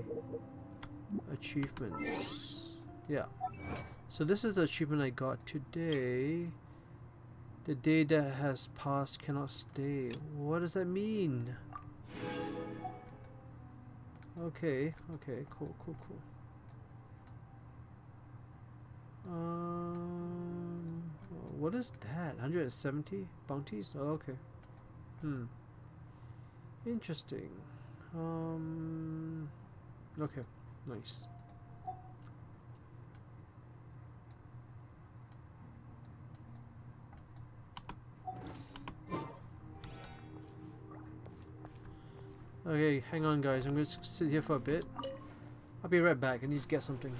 achievements. Yeah. So this is the achievement I got today. The day that has passed cannot stay. What does that mean? Okay, okay, cool, cool, cool. Um, what is that? one hundred seventy bounties? Oh, okay. Hmm. Interesting. Um. Okay, nice. Okay, hang on guys, I'm going to sit here for a bit. I'll be right back, I need to get something.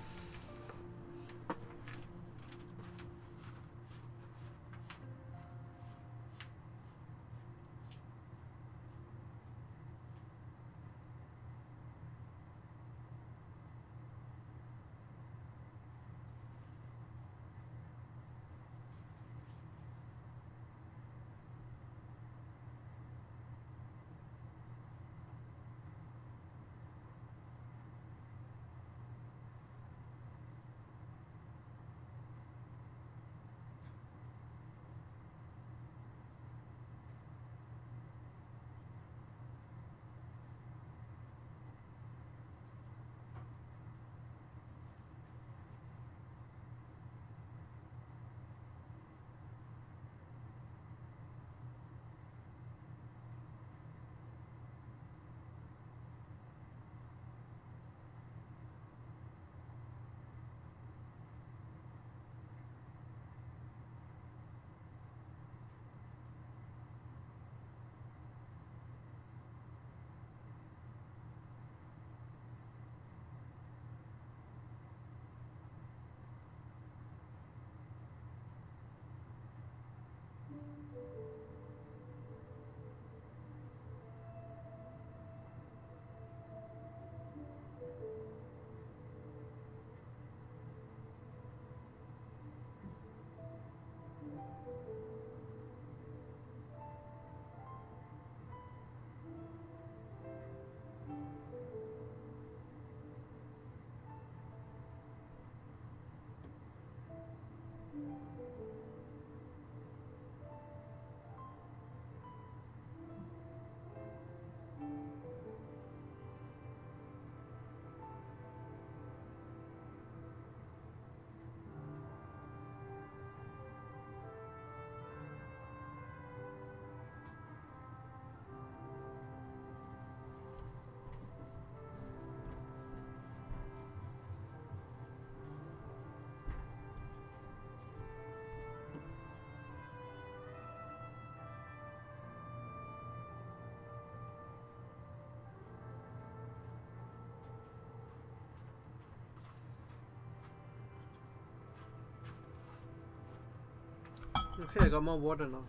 Okay, I got more water now.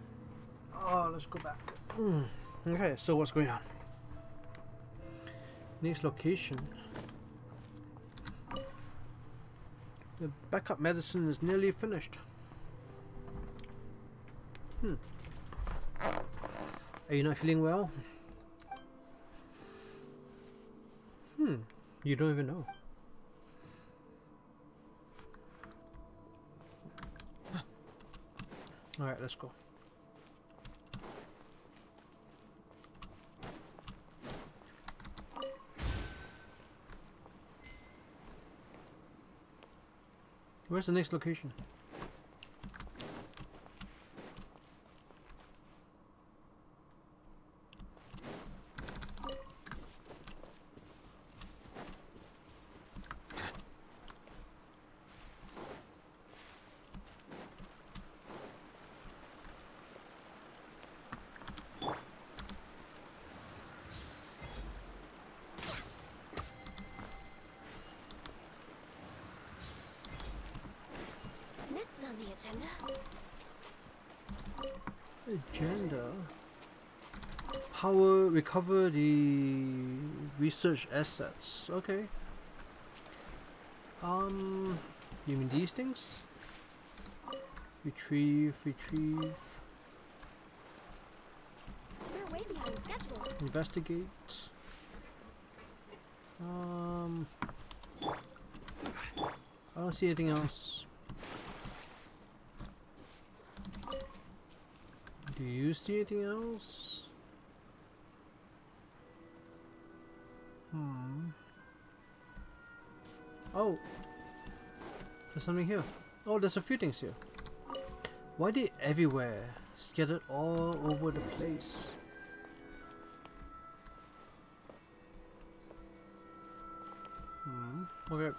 Oh, let's go back. Mm. Okay, so what's going on? Next location. The backup medicine is nearly finished. Hmm. Are you not feeling well? Hmm. You don't even know. Alright, let's go. Where's the next location? Next on the agenda. Agenda. Power, recover the research assets. Okay. Um, you mean these things? Retrieve, retrieve. We're way behind schedule. Investigate. Um, I don't see anything else. Do you see anything else? Hmm. Oh, there's something here. Oh, there's a few things here. Why are they everywhere? Scattered all over the place. Hmm. Okay.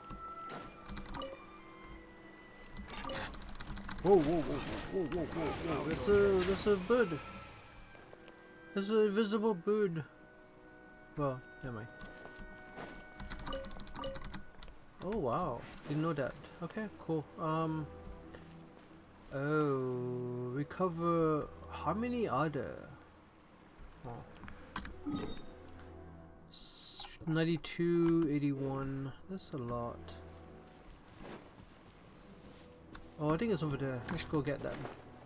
Whoa, whoa, whoa, whoa, whoa, whoa, whoa! There's a, there's a bird. There's an invisible bird. Well, never mind. Oh wow, didn't know that. Okay, cool. Um. Oh, recover. How many are there? Oh. ninety-two, eighty-one. That's a lot. Oh, I think it's over there. Let's go get that.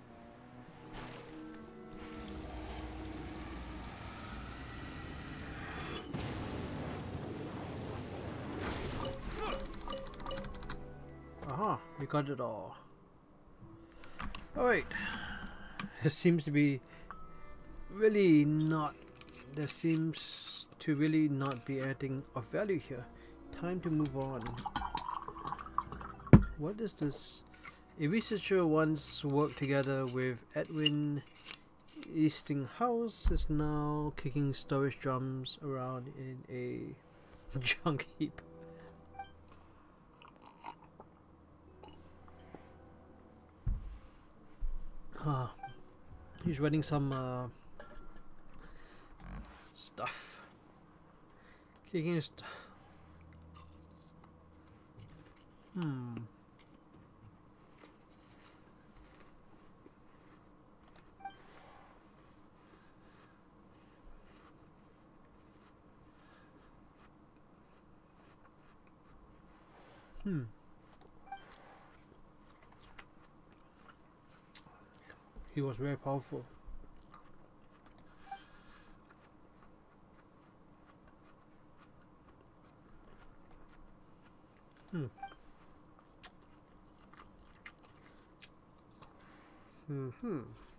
Aha, we got it all. Alright. There seems to be really not... There seems to really not be anything of value here. Time to move on. What is this? A researcher once worked together with Edwin Eastinghouse is now kicking storage drums around in a junk heap. Huh. He's running some uh, stuff. Kicking st Hmm. Hmm. He was very powerful. Hmm. Mm-hmm.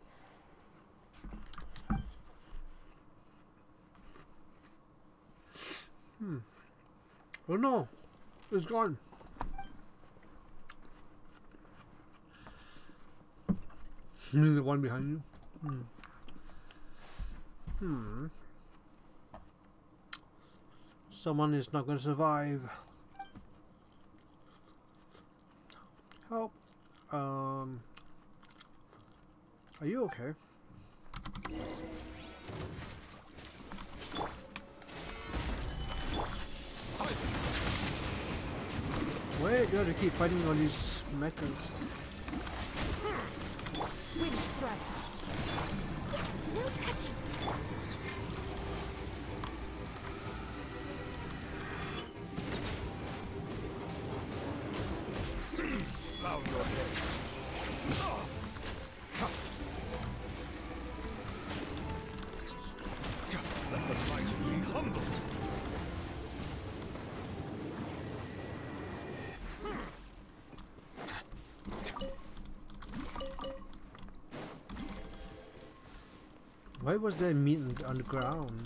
Hmm. Oh no, it's gone. The one behind you. Hmm. Hmm. Someone is not going to survive. Help. Um. Are you okay? Wait, you have to keep fighting all these mechas. Wind strike. No touching. crumble. Why was there meat on the ground?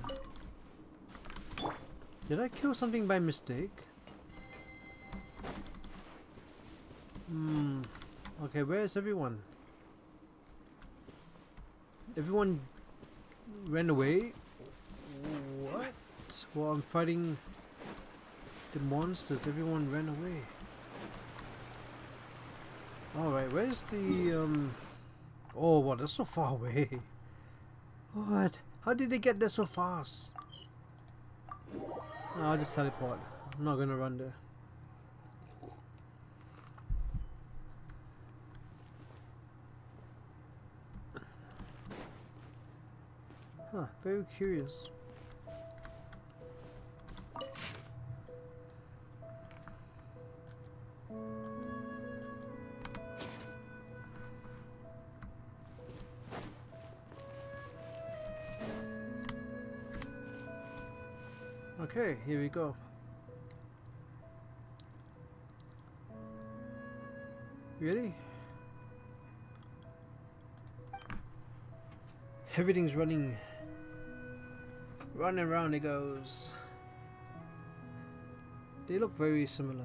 Did I kill something by mistake? Hmm. Okay, where is everyone? Everyone ran away? What? While I'm fighting the monsters, everyone ran away. Alright, where's the um oh wow, that's so far away. What? How did they get there so fast? Oh, I'll just teleport. I'm not gonna run there. Huh, very curious. Okay, here we go. Really? Everything's running. Round and round it goes. They look very similar.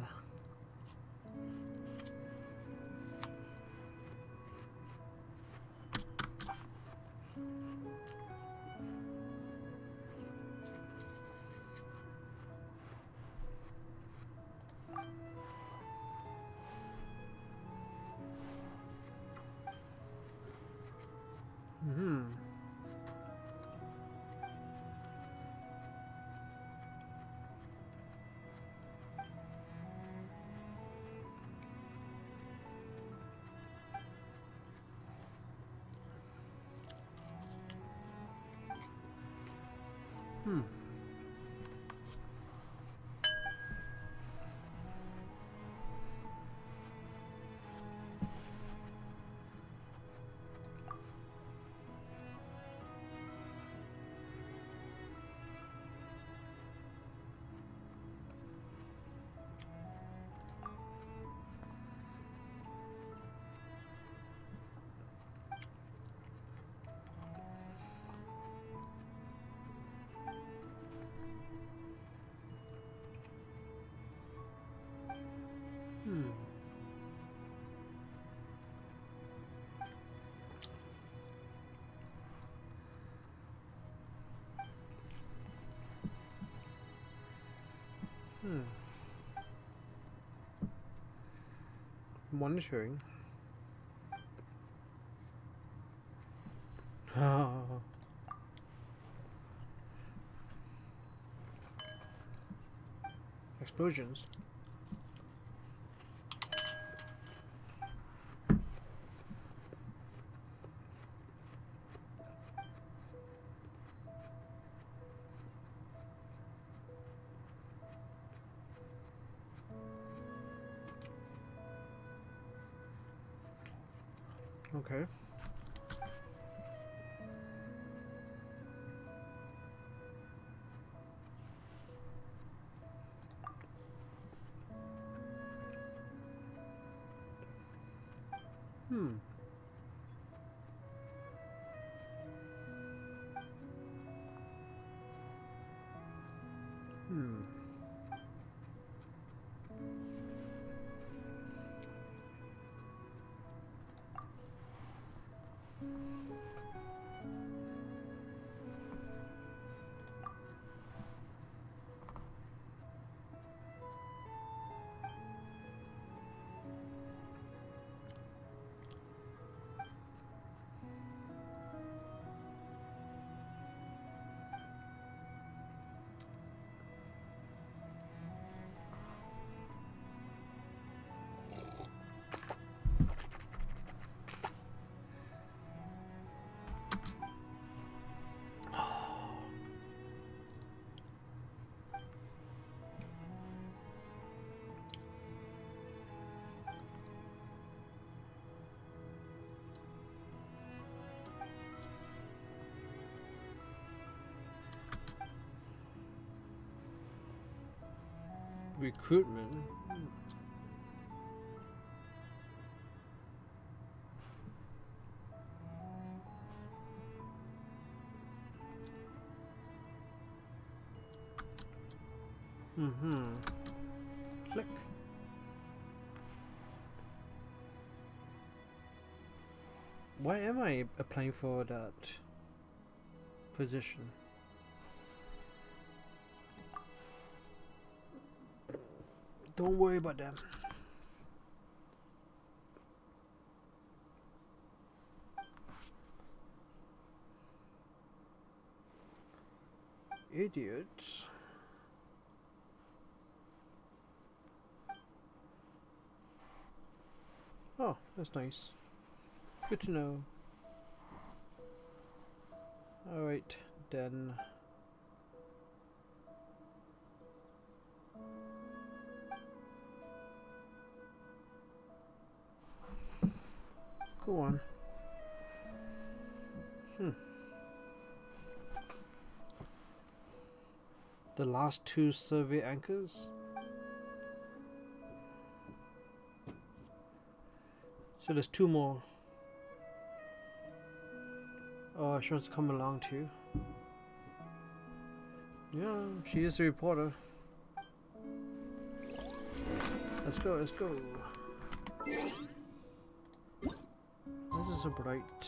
Mm-hmm. Hmm. Hmm. Hmm. Monitoring. Ah. Explosions. Okay. Hmm. Hmm. Recruitment. Mm-hmm. Click. Why am I applying for that position? Don't worry about them. Idiots. Oh, that's nice. Good to know. Alright, then. Go on. Hmm. The last two survey anchors? So there's two more. Oh, she wants to come along too. Yeah, she is a reporter. Let's go, let's go. This is so bright.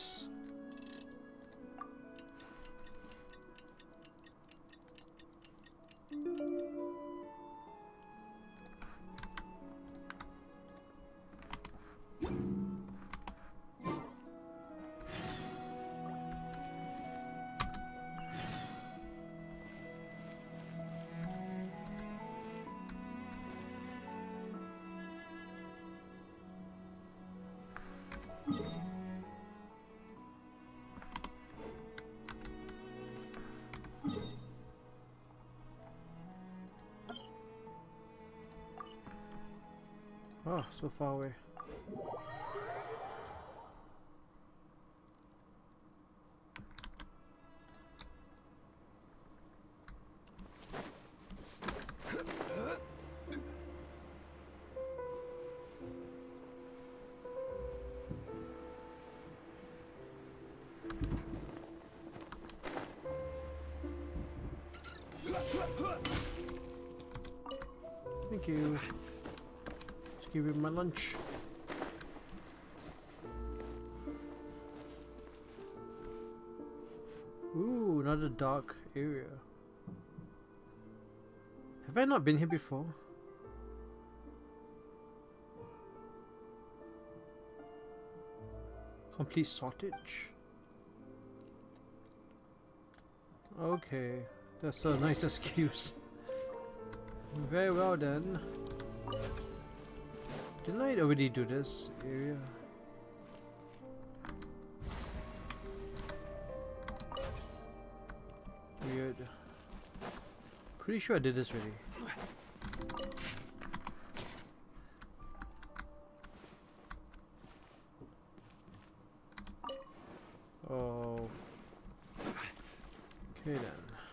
Oh, so far away. Thank you. Just give me my lunch. Ooh, another dark area. Have I not been here before? Complete sortage. Okay, that's a nice excuse. Very well then. Didn't I already do this area? Weird. Pretty sure I did this already. Oh. Okay then.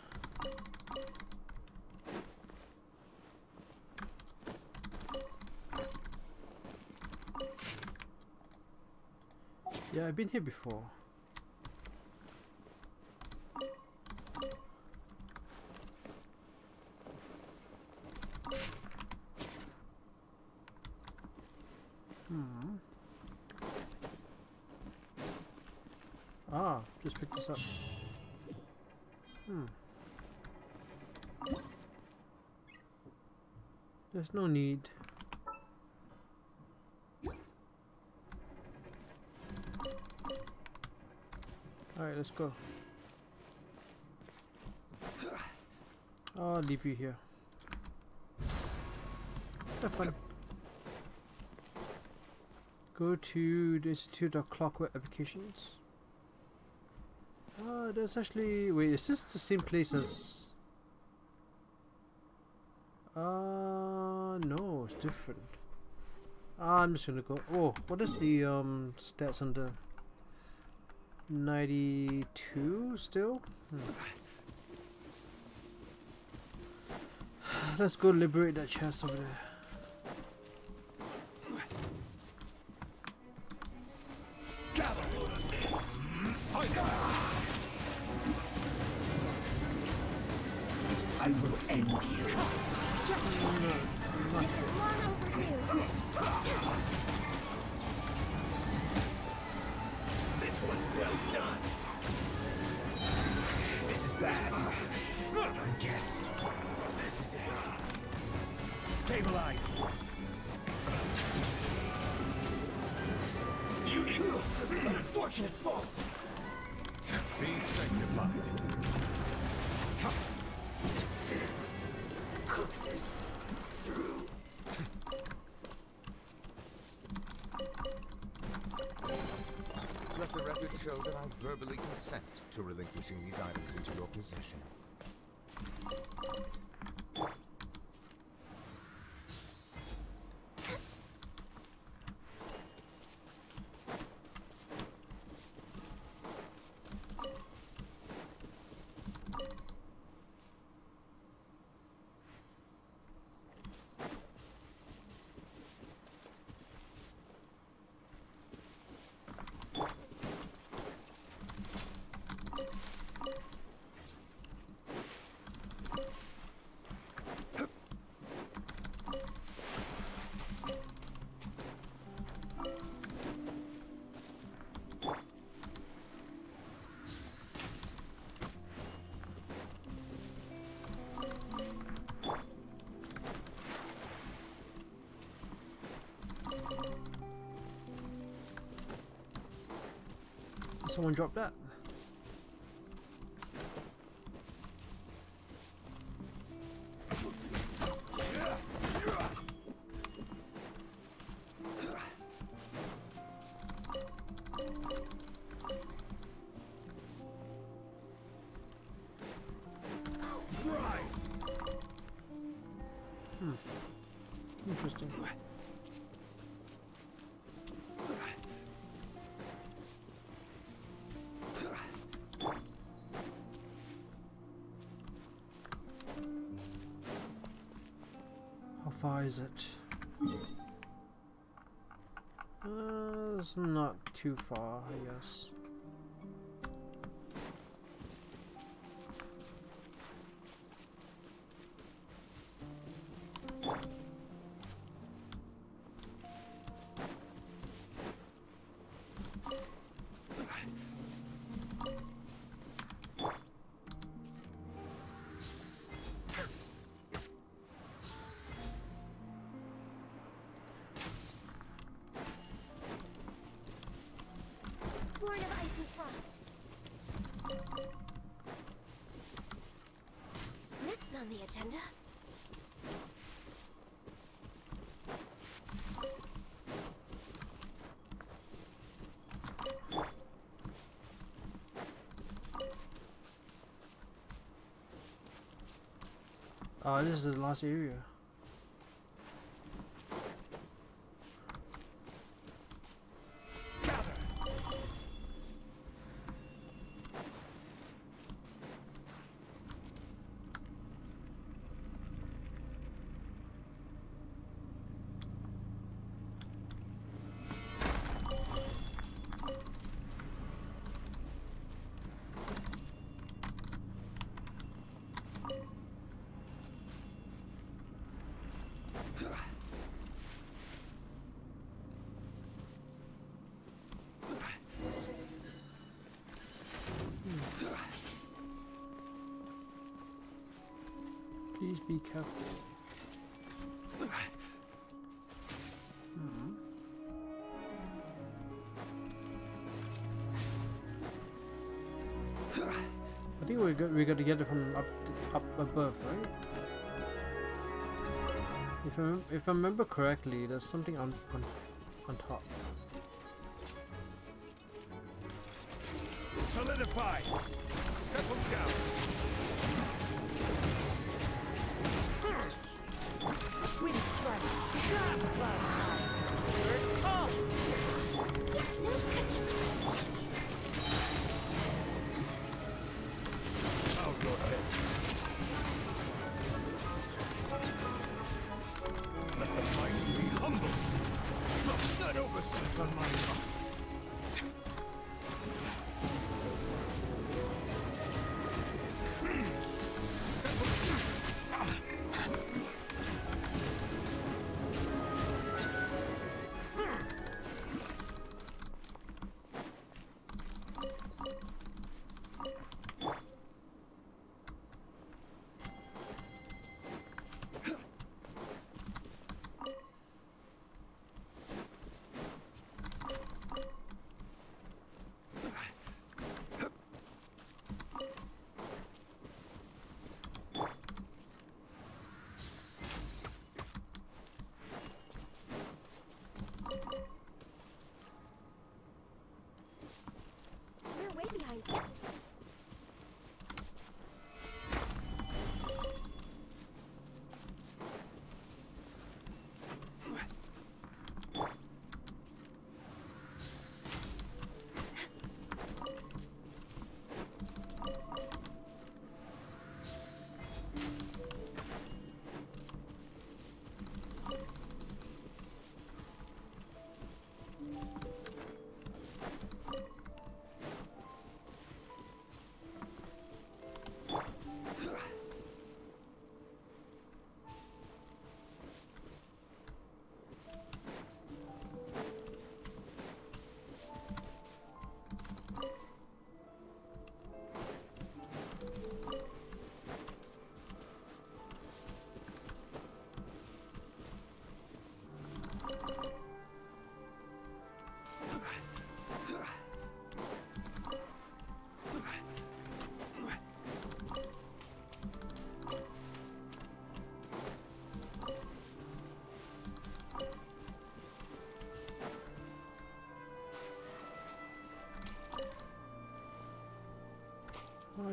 Yeah, I've been here before. Hmm. Ah, just pick this up. Hmm. There's no need. Alright, let's go. I'll leave you here. Have fun. Go to the Institute of Clockwork Applications. Ah, uh, there's actually... Wait, is this the same place as... Ah, uh, no, it's different. Ah, I'm just gonna go... Oh, what is the um stats under... ninety-two still? Hmm. Let's go liberate that chest over there. I will end you. This is long overdue. This one's well done. This is bad. I guess this is it. Stabilize. You an unfortunate fault. Be sanctified. Cook this through. Let the record show that I verbally consent to relinquishing these items into your possession. Someone dropped that. Hmm. Interesting. How far is it? Uh, it's not too far, I guess. Born of ice and frost. Next on the agenda. Ah, this is the last area. Please be careful. Hmm. I think we got we got to get it from up up above, right? If I if I remember correctly, there's something on on on top. Solidify. Settle down. Wind strike. Cloud side. Birds call. No touching. Out your head.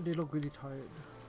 They look really tired.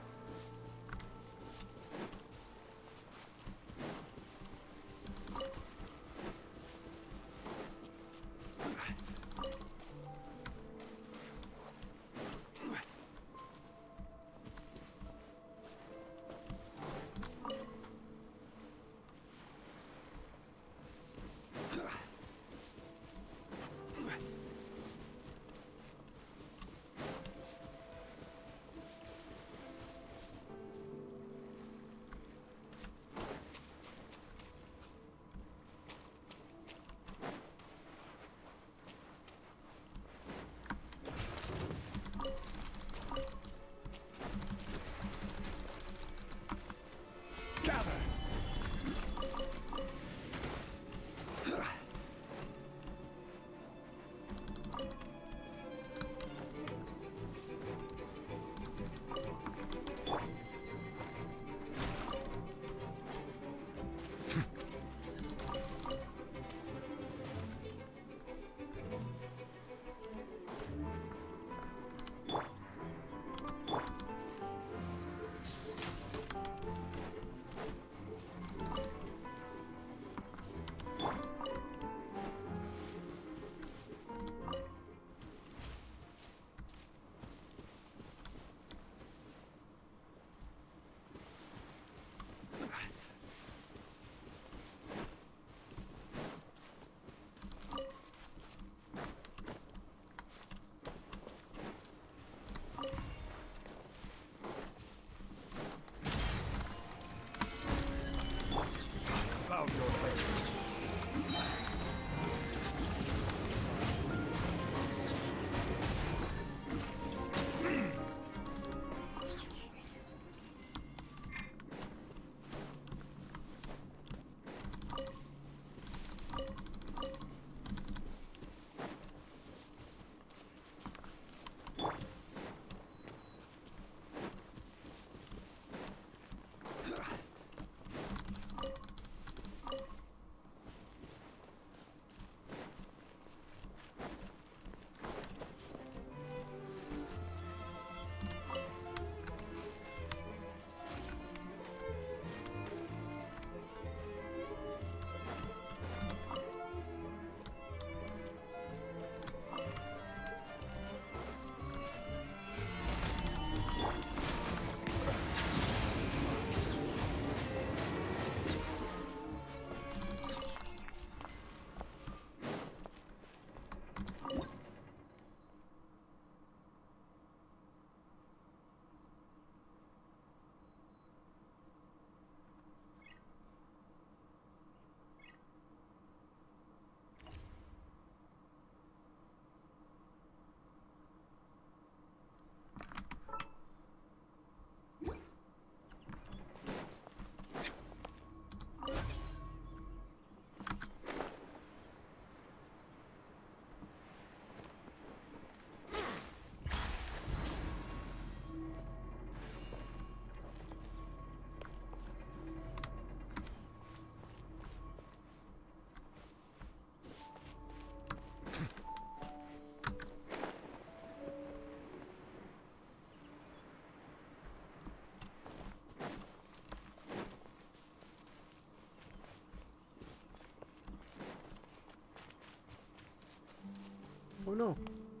Oh no,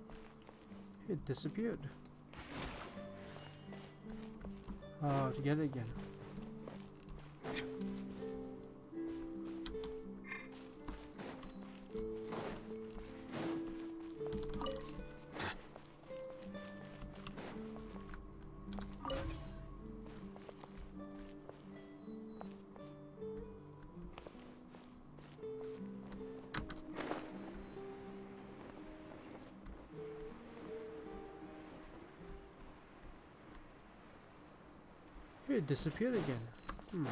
it disappeared. Uh, to get it again. It disappeared again. Hmm.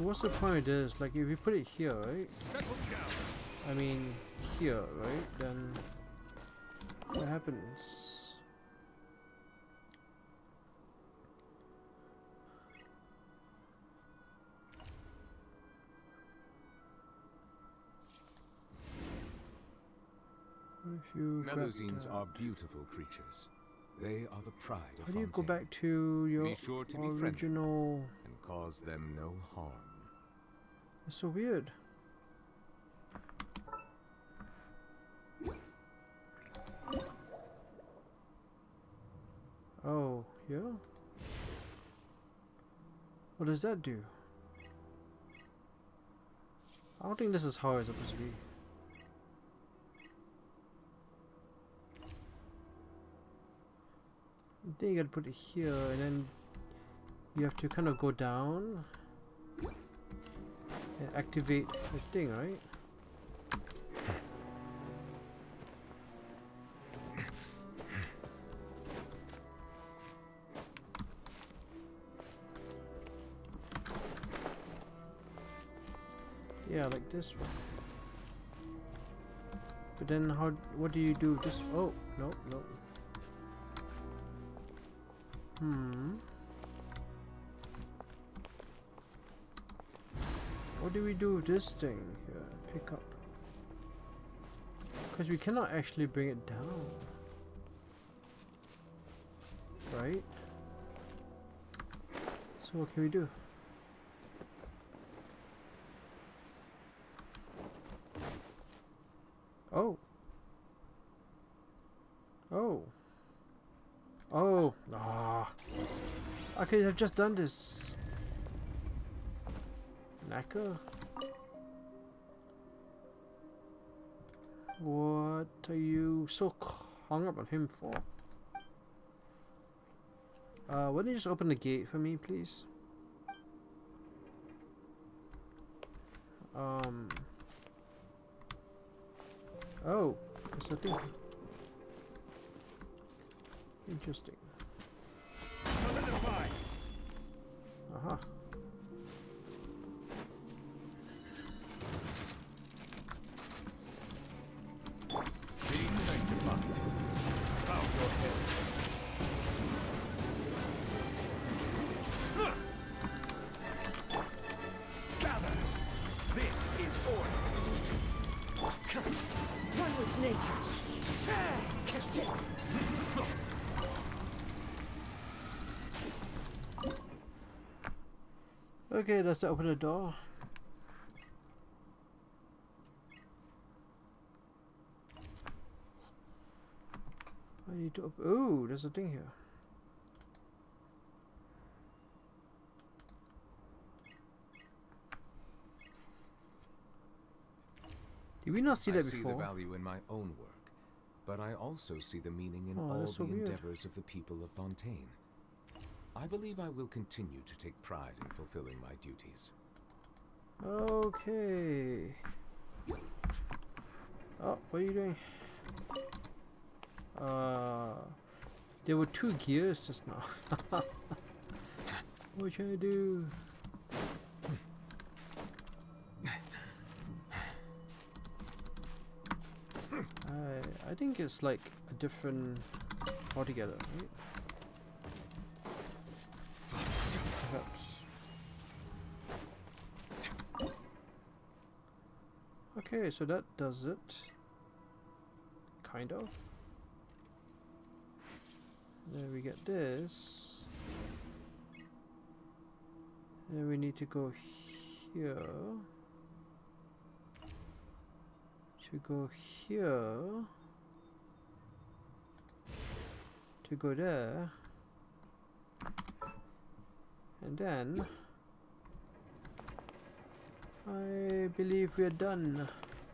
So what's the point of this? Like, if you put it here, right? Settle down. I mean, here, right? Then what happens? If you grab Melusines that- are beautiful creatures. They are the pride of How do you go Fontaine. back to your Be sure to be friendly. original? And cause them no harm. It's so weird. Oh, yeah? What does that do? I don't think this is how it's supposed to be. I think you gotta put it here and then you have to kind of go down and activate the thing, right? Yeah, like this one. But then how, what do you do? Just, oh, no, no. Hmm. What do we do with this thing here? Pick up. Because we cannot actually bring it down. Right? So what can we do? Oh. Oh. Oh. Ah. I could have just done this. Naka? What are you so hung up on him for? Uh, why don't you just open the gate for me, please? Um. Oh, that's the thing. Interesting. Solidify. Aha. Be sanctified. Bow your head. Gather. This is order. One with nature. Okay, let's open the door. I need to open. Ooh, there's a thing here. Did we not see I that see before? the value in my own work, but I also see the meaning in Oh, all that's so the weird. endeavors of the people of Fontaine. I believe I will continue to take pride in fulfilling my duties. Okay. Oh, what are you doing? Uh, there were two gears just now. What should I do? I I think it's like a different altogether, right? Perhaps. Okay, so that does it. Kind of. Then we get this. And we need to go here. To go here. To go there. And then I believe we are done.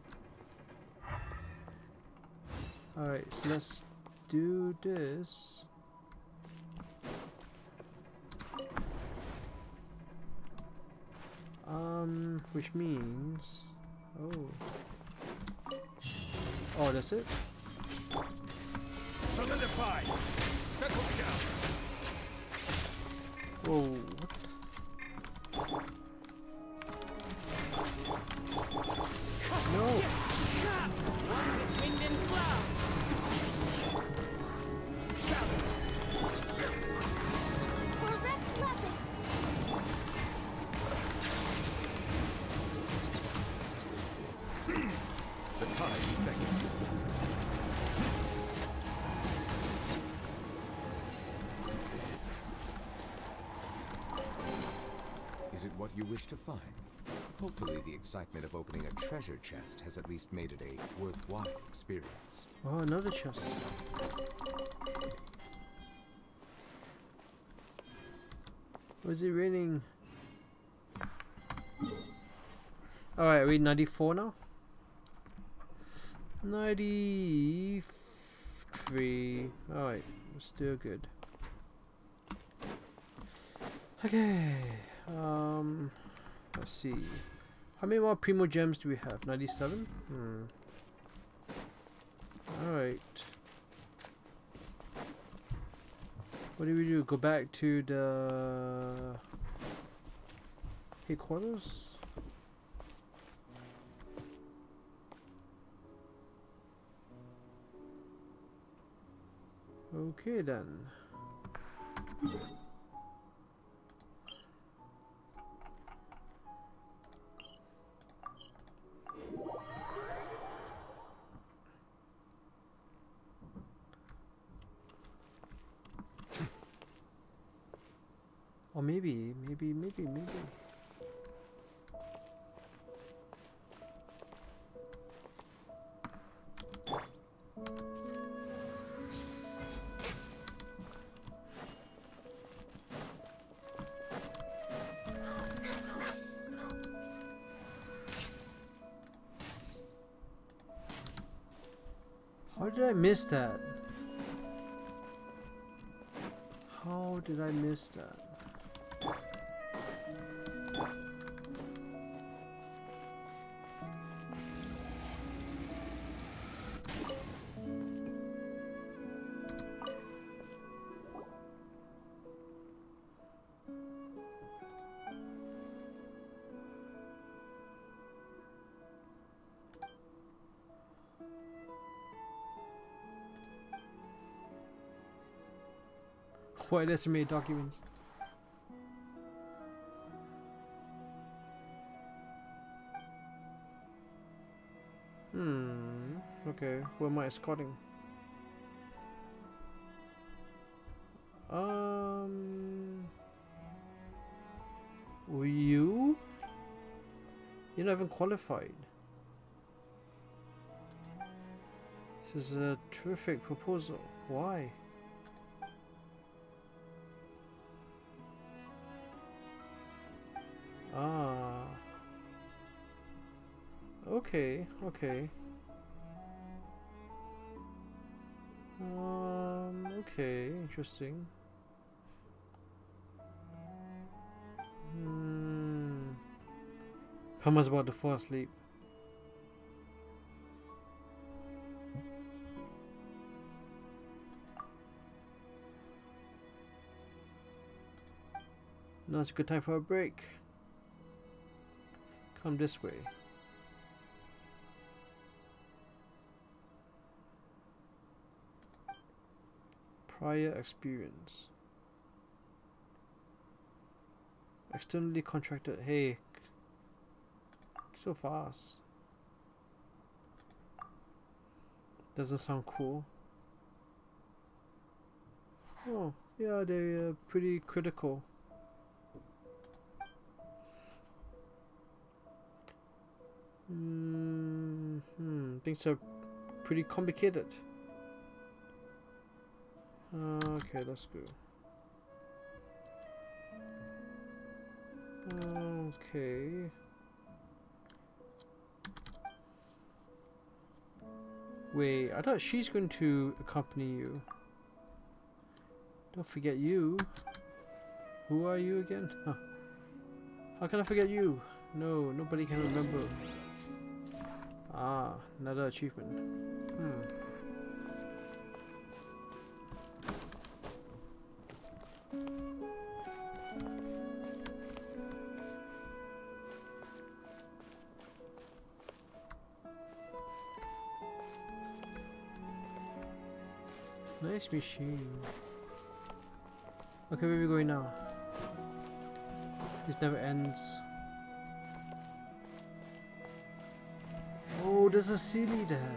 Alright, so let's do this. Um, which means, oh, oh, that's it. Solidify. Settle down. Whoa, what? survive effectively. Is it what you wish to find? Hopefully the excitement of opening a treasure chest has at least made it a worthwhile experience. Oh, another chest. Was it raining? Alright, are we ninety-four now? ninety-three. Alright, we're still good. Okay. Um, let's see. How many more Primo Gems do we have? ninety-seven? Hmm. Alright. What do we do? Go back to the headquarters? Okay then. Or maybe, maybe, maybe, maybe. How did I miss that? How did I miss that? What estimated documents? Hmm. Okay. Who am I escorting? Um. You? You're not even qualified. This is a terrific proposal. Why? Ah. Okay, okay. Um, okay, interesting. Hmm. Pama's about to fall asleep. Now it's a good time for a break. Come this way. Prior experience. Externally contracted. Hey, so fast. Doesn't sound cool. Oh, yeah, they're uh, pretty critical. Mm hmm, things are pretty complicated. Uh, okay, let's go. Okay. Wait, I thought she's going to accompany you. Don't forget you. Who are you again? Huh. How can I forget you? No, nobody can remember. Ah, another achievement. Hmm. Nice machine. Okay, where are we going now? This never ends. Oh, there's a Sealy there.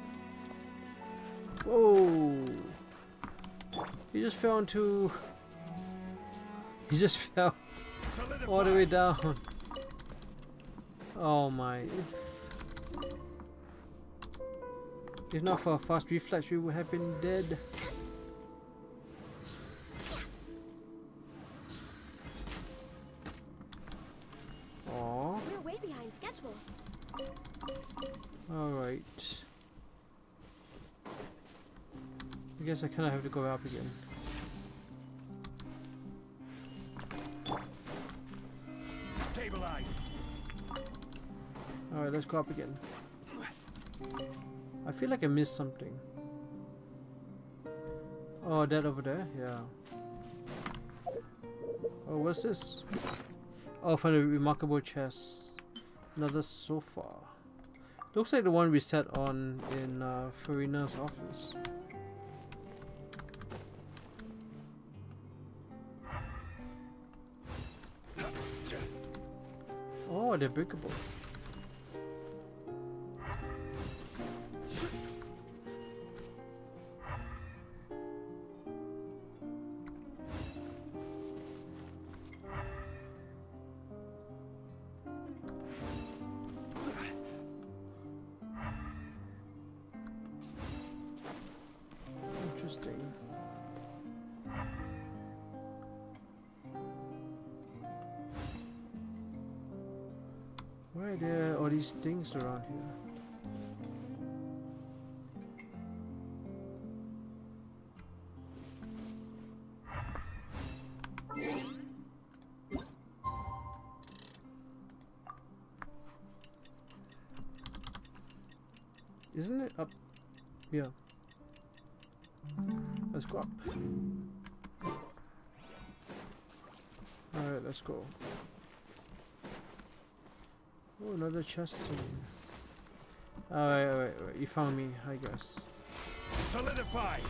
Whoa. He just fell into... He just fell all the way down. Oh my. If, if not for a fast reflex, we would have been dead. Aww. We're way behind schedule. Alright. I guess I kind of have to go up again. Stabilize. Alright, let's go up again. I feel like I missed something. Oh, that over there? Yeah. Oh, what's this? Oh, from a remarkable chest. Another sofa. Looks like the one we sat on in uh, Farina's office. Oh, they're breakable. Interesting. Why are there all these things around here? Isn't it up? Yeah. Let's go up. Alright, let's go. Oh, another chest. Alright, alright, alright. You found me, I guess. Solidify.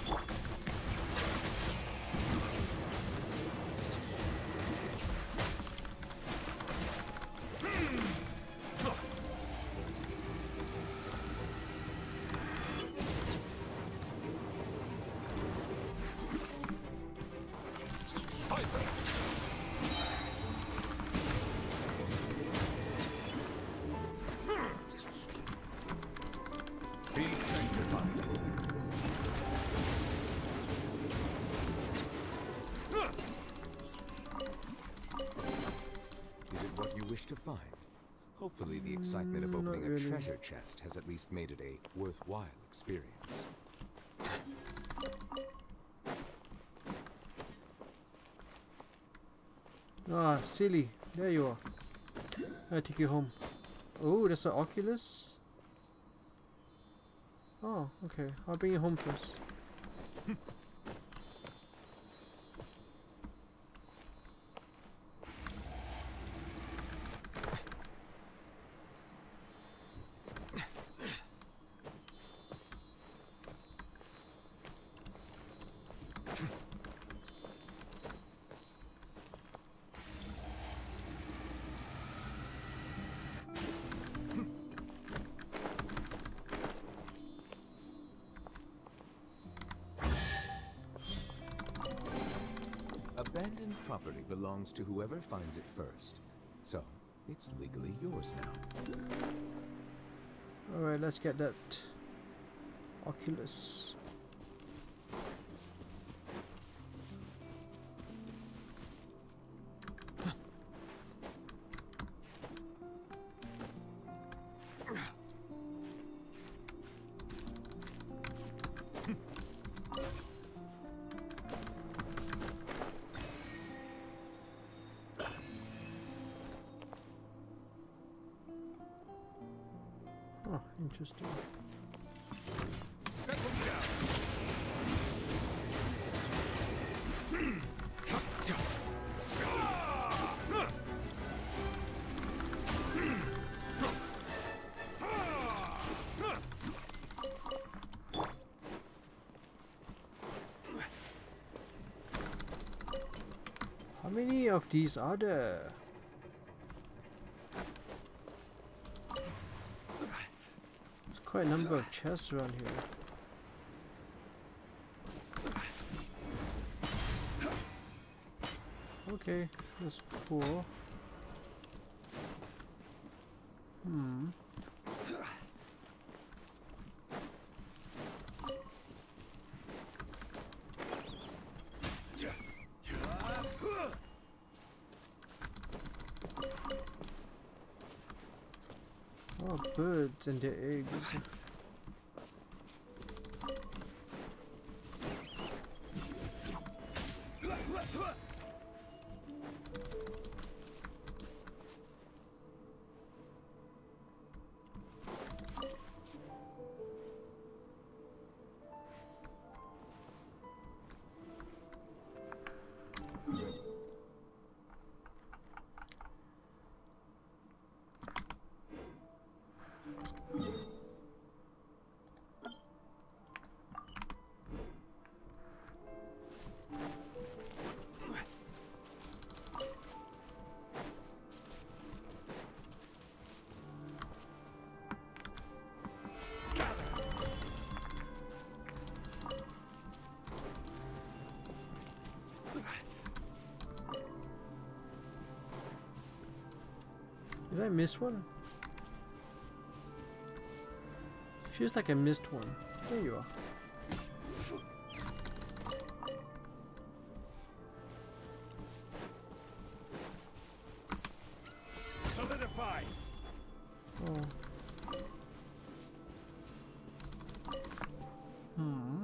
To find. Hopefully the excitement of Mm, opening not really. a treasure chest has at least made it a worthwhile experience. Ah, silly. There you are. I'll take you home. Oh, there's an Oculus. Oh, okay. I'll bring you home first. Abandoned property belongs to whoever finds it first. So, it's legally yours now. Alright, let's get that Oculus. Oh, interesting. Settle down. How many of these are there? Quite a number of chests around here. Okay, that's cool. Hmm. Oh, birds and their eggs. Did I miss one? Feels like I missed one. There you are. Solidify. Oh. Hmm.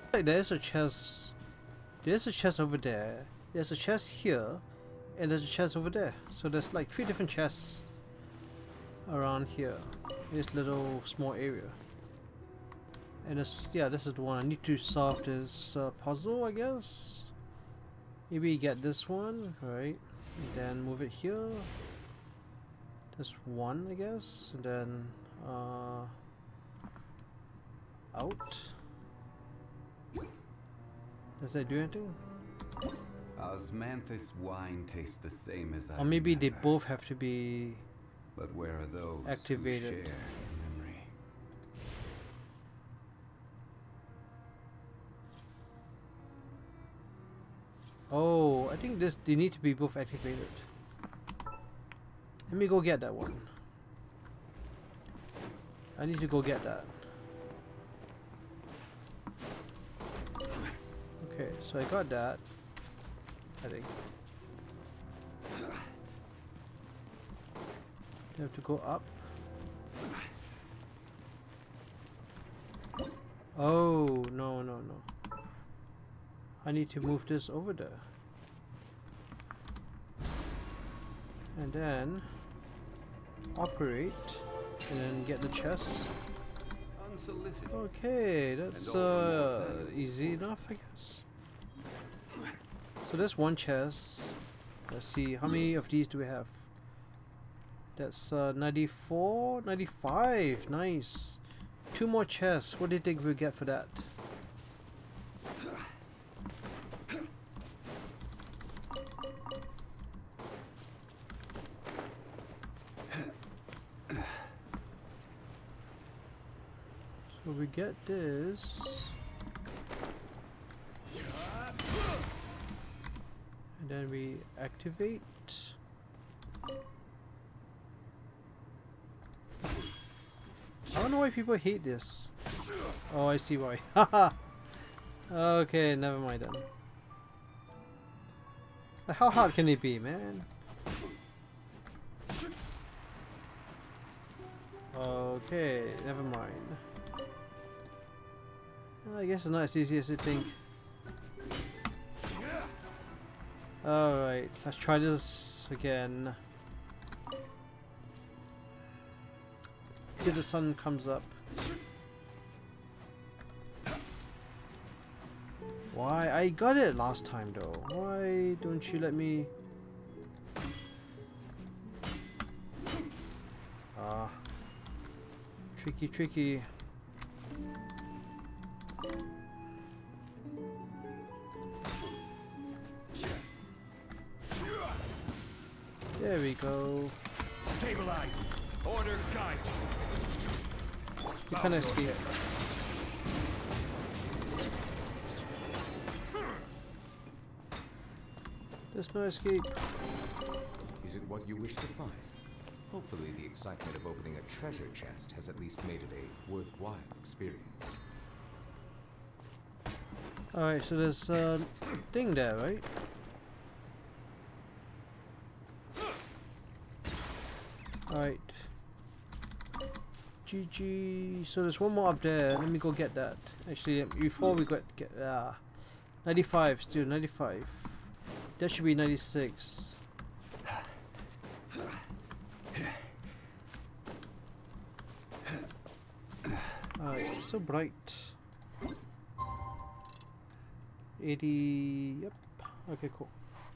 Like there's a chest. There's a chest over there. There's a chest here, and there's a chest over there. So there's like three different chests around here. This little small area. And this, yeah, this is the one. I need to solve this uh, puzzle, I guess. Maybe get this one, right? And then move it here. This one, I guess. And then uh, out. Does that do anything? Osmanthus wine tastes the same as I Or maybe they remember. both have to be. But where are those who activated. share your memory? Oh, I think this they need to be both activated. Let me go get that one. I need to go get that. Okay, so I got that. I think. You have to go up. Oh, no, no, no. I need to move this over there. And then operate and then get the chest. Unsolicited. Okay, that's And all the more uh, valuable easy for it. enough, I guess. So there's one chest. Let's see, how many of these do we have? That's uh, ninety-four, ninety-five, nice. Two more chests, what do you think we'll get for that? So we get this. And then we activate. I don't know why people hate this. Oh, I see why. Haha. Okay, never mind then. How hard can it be, man? Okay, never mind. I guess it's not as easy as you think. Alright, let's try this again. Till the sun comes up. Why? I got it last time though. Why don't you let me... Ah. Tricky, tricky. There we go. Stabilize. Order guide. You can't escape. There's no escape. Is it what you wish to find? Hopefully the excitement of opening a treasure chest has at least made it a worthwhile experience. Alright, so there's a thing there, right? Alright. G G. So there's one more up there. Let me go get that. Actually, before we got get ah, ninety-five still ninety-five. That should be ninety-six. Alright, so bright. eighty. Yep. Okay, cool.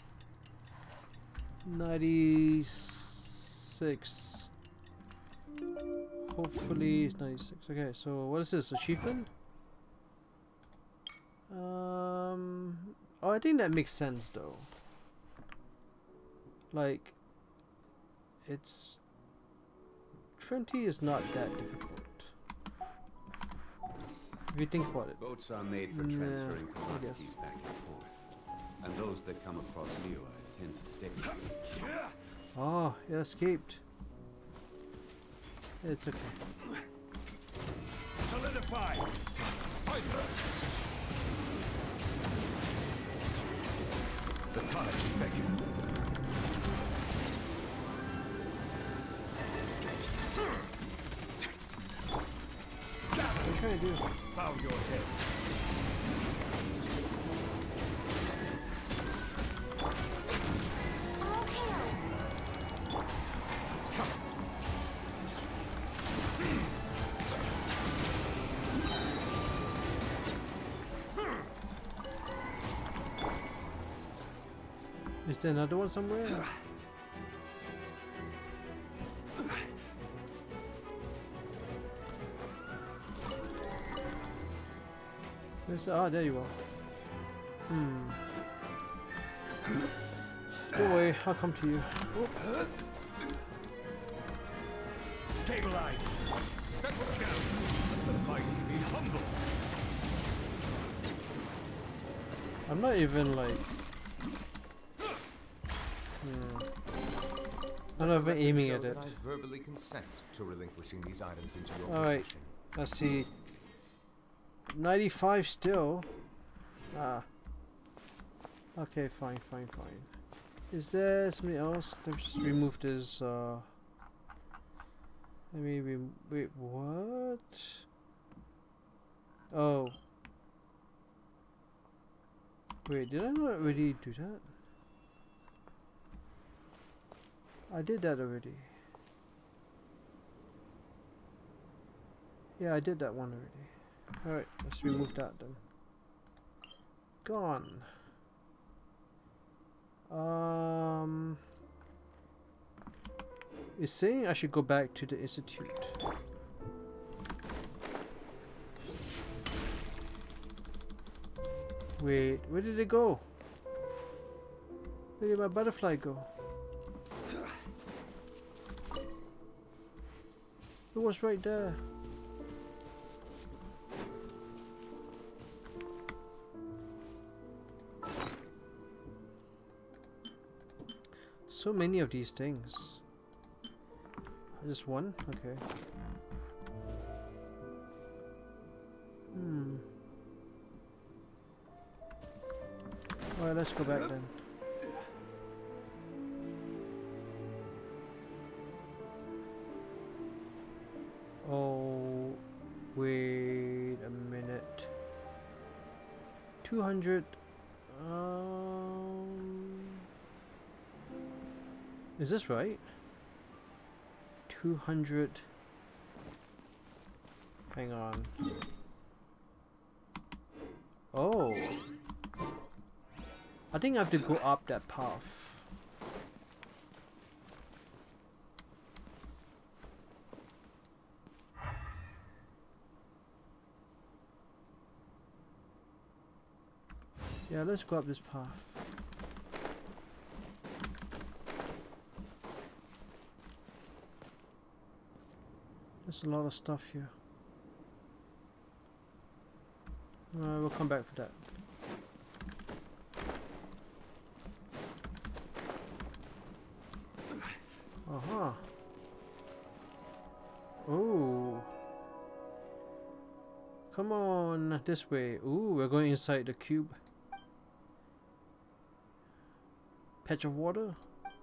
ninety-six. Hopefully it's ninety-six. Okay, so what is this? Achievement? Um. Oh, I think that makes sense though. Like, it's twenty is not that difficult. If you think about it. Boats are made for Nah, transferring I commodities guess. back and forth. And those that come across Liyue tend to stay. Oh, it escaped. It's okay. Solidify. Sightless. The tides beckon. What are you trying to do? Bow your head. Is there another one somewhere? Where's the, ah, there you are. Hmm. Don't worry, I'll come to you. Oh. Stabilize. Settle down. Let the mighty be humble. I'm not even like. Hmm. I'm not even aiming at it. I verbally consent to relinquishing these items into your All right. possession. Let's see. ninety-five still. Ah. Okay, fine, fine, fine. Is there something else? Let's just remove this. Uh. Let me re wait. What? Oh. Wait, did I not already do that? I did that already. Yeah, I did that one already. Alright, let's remove that then. Gone. Um, it's saying I should go back to the Institute. Wait, where did it go? Where did my butterfly go? It was right there. So many of these things. Just one? Okay. Hmm. Alright, let's go back then. Oh, wait a minute. two hundred. Um, is this right? two hundred. Hang on. Oh. I think I have to go up that path. Yeah, let's go up this path. There's a lot of stuff here. Uh, we'll come back for that. Uh-huh. Oh. Come on, this way. Ooh, we're going inside the cube. Patch of water.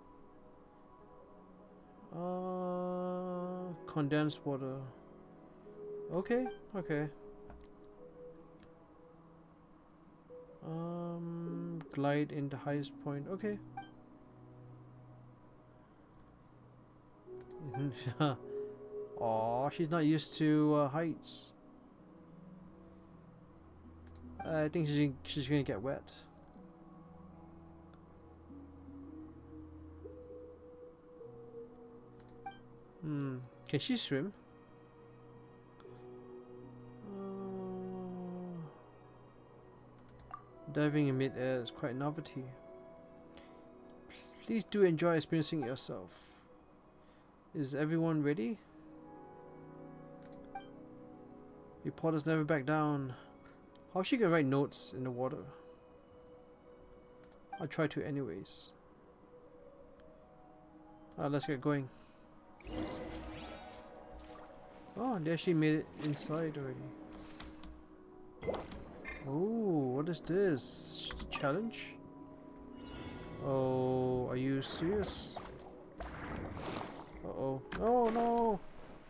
Uh, condensed water. Okay, okay. Um, glide in the highest point. Okay. Aw, she's not used to uh, heights. I think she's she's gonna get wet. Hmm. Can she swim? Uh, diving in mid-air is quite a novelty. Please do enjoy experiencing it yourself. Is everyone ready? Reporters never back down. How's she gonna write notes in the water? I'll try to anyways. Uh, let's get going. Oh, they actually made it inside already. Oh, what is this? Challenge? Oh, are you serious? Uh-oh. Oh, no!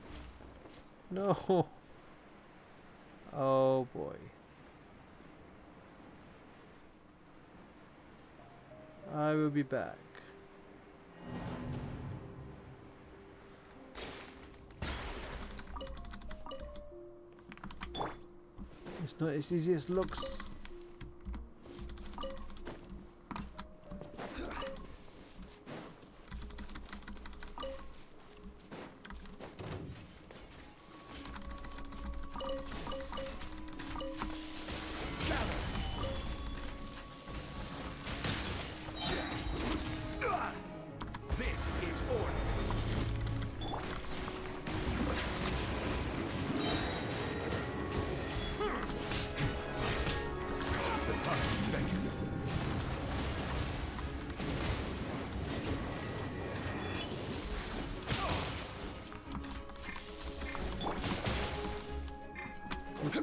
No! Oh, boy. I will be back. It's not as easy as it looks.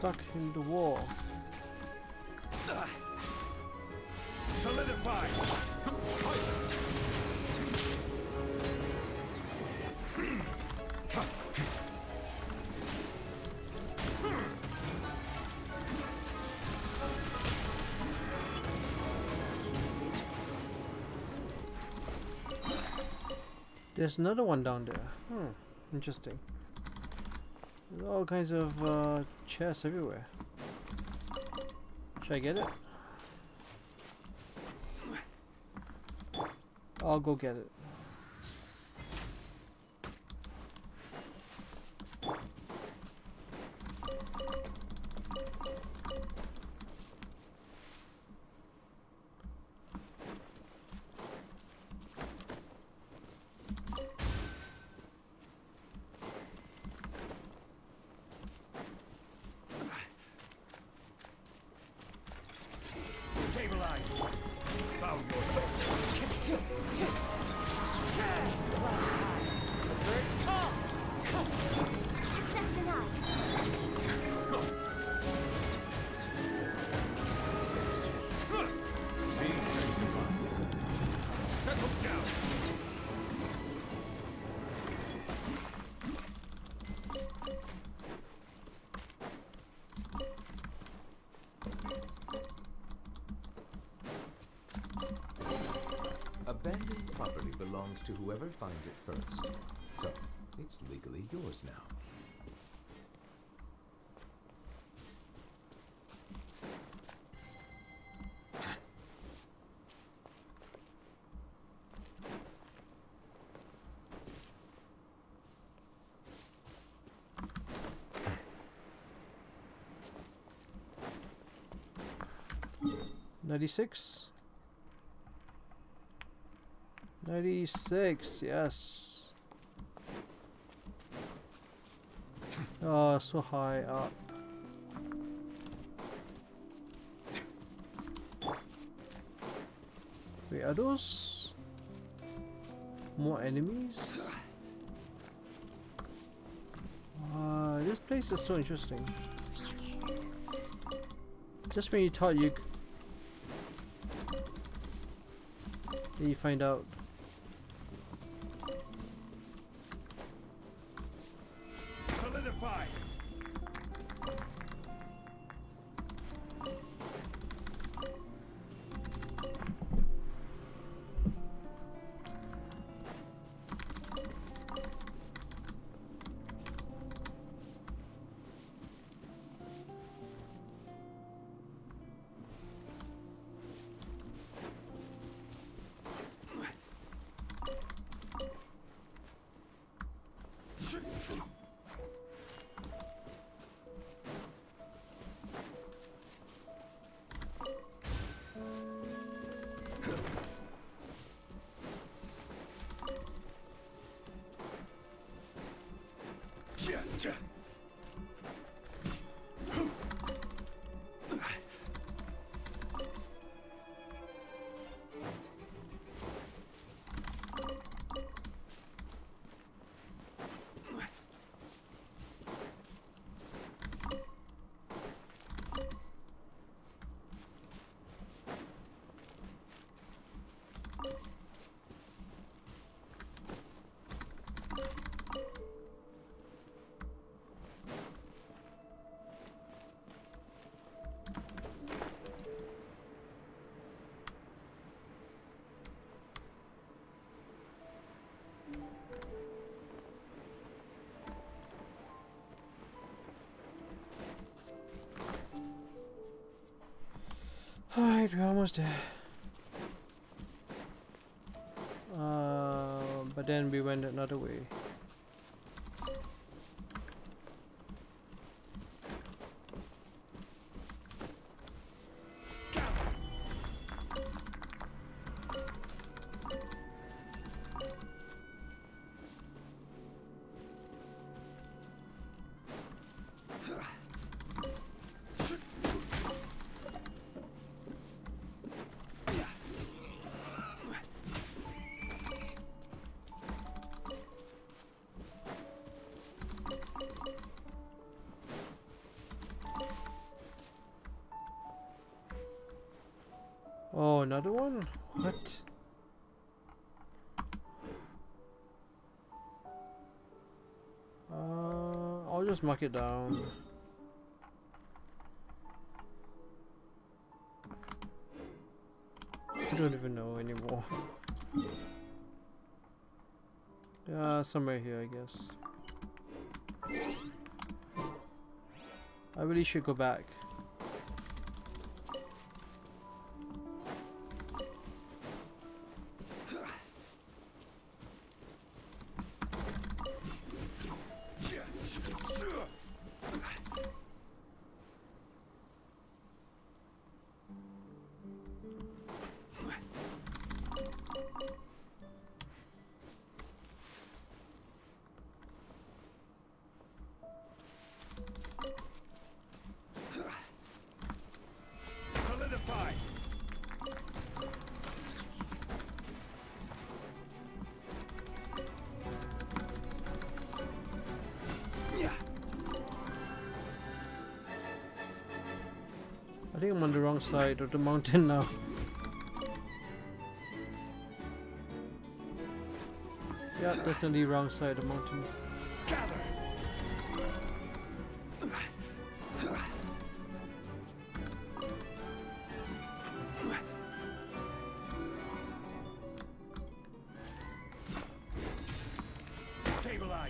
stuck in the wall. Solidify! There's another one down there. Hmm, interesting. There's all kinds of uh, chests everywhere. Should I get it? I'll go get it. Stabilize! Found your Birds call! Access denied. Be sanctified. Settle down! Abandoned property belongs to whoever finds it first. So, it's legally yours now. ninety-six? ninety-six, yes. Oh, so high up. Wait, are those more enemies? Uh, this place is so interesting. Just when you thought you, then you find out. Solidify! Alright, we're almost there. Uh, but then we went another way. another one? What? Uh, I'll just mark it down. I don't even know anymore. Yeah, somewhere here, I guess. I really should go back. Solidify. I think I'm on the wrong side of the mountain now. Yeah, definitely wrong side of the mountain. Gather. Stabilize.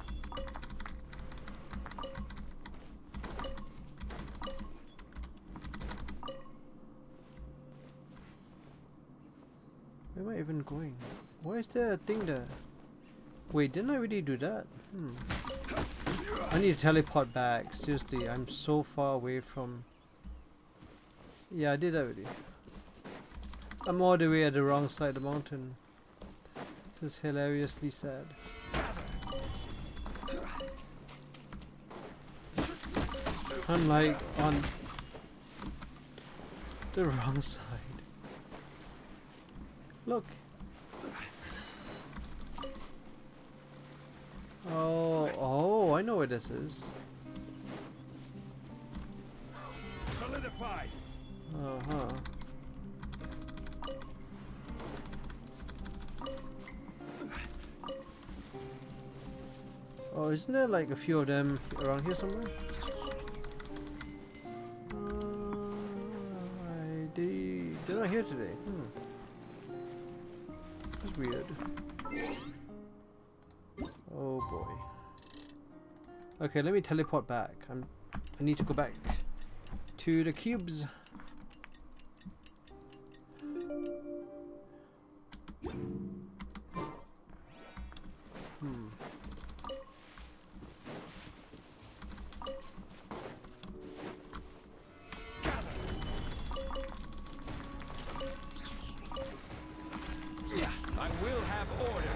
Where am I even going? Why is there a thing there? Wait, didn't I really do that? Hmm. I need to teleport back. Seriously, I'm so far away from... Yeah, I did that already. I'm all the way at the wrong side of the mountain. This is hilariously sad. I'm like on the wrong side. Look. Oh, oh, I know where this is. Solidify. Uh-huh. Oh, isn't there like a few of them around here somewhere? Uh, I did. They're not here today. Hmm. That's weird. Oh boy. Okay, let me teleport back. I'm. I need to go back to the cubes. Hmm. I will have order.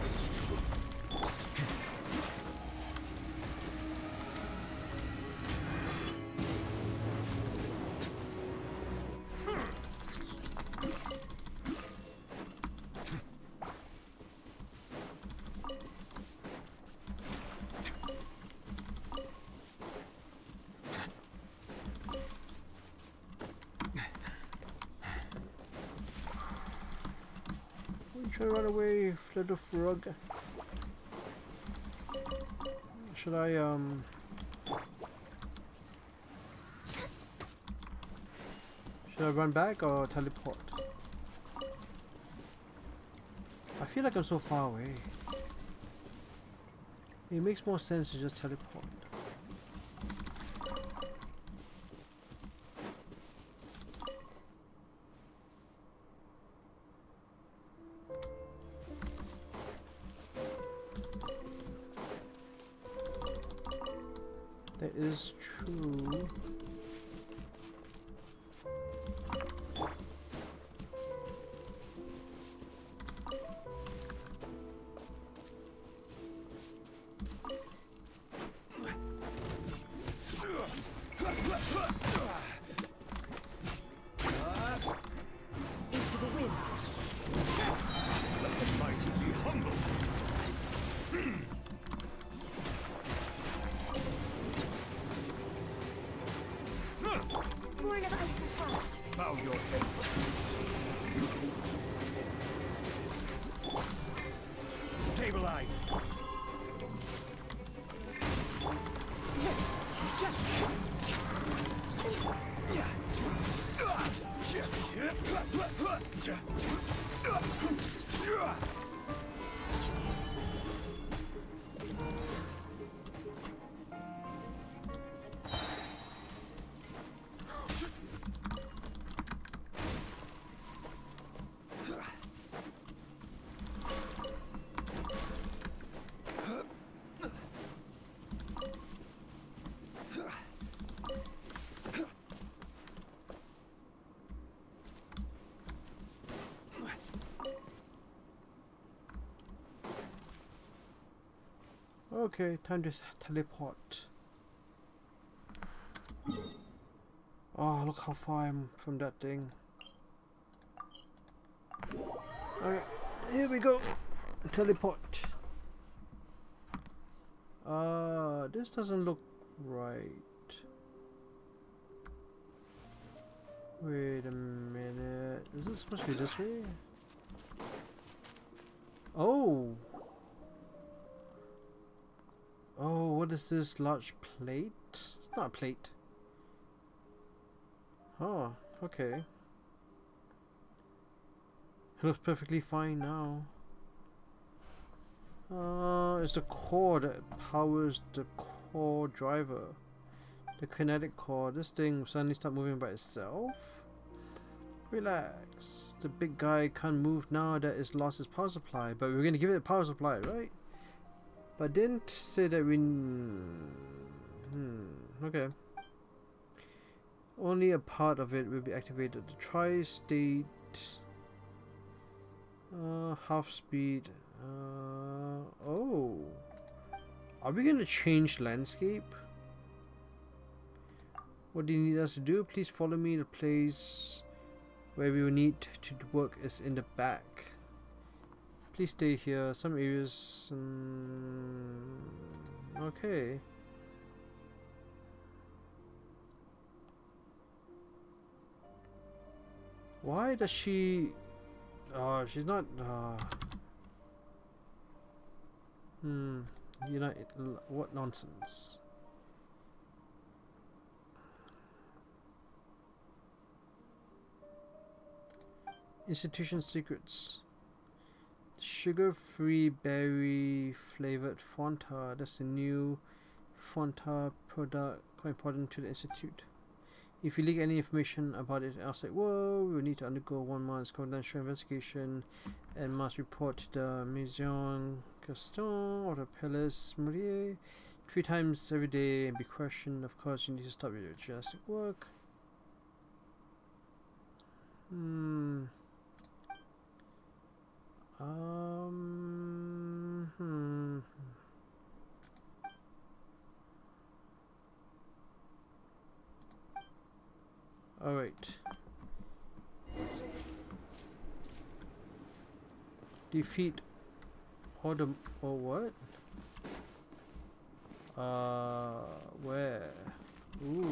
Try to run away, little frog. Should I um? Should I run back or teleport? I feel like I'm so far away. It makes more sense to just teleport. That is true. Into the wind. Let the mighty be humble. Okay, time to teleport. Oh, look how far I'm from that thing. Alright, here we go. Teleport. Uh, this doesn't look right. Wait a minute. Is this supposed to be this way? Oh! Oh, what is this large plate? It's not a plate. Oh, okay. It looks perfectly fine now. Uh, it's the core that powers the core driver. The kinetic core. This thing suddenly start moving by itself? Relax. The big guy can't move now that it's lost its power supply. But we're gonna give it a power supply, right? But didn't say that we... Hmm, okay. Only a part of it will be activated. The tri-state... Uh, half speed. Uh, oh. Are we gonna change landscape? What do you need us to do? Please follow me. The place where we will need to work is in the back. Please stay here. Some areas... Um, okay. Why does she... Oh, she's not... Uh, hmm. You know, it, what nonsense. Institution secrets. Sugar-free berry flavored Fanta. That's a new Fanta product quite important to the Institute. If you leak any information about it outside, whoa, we will need to undergo one month's confidential investigation and must report to the Maison Gaston or the Palace Maurier three times every day and be questioned. Of course, you need to stop your gymnastic work. Hmm. Um. Hmm. All right. Defeat all the or what? Uh, where? Ooh.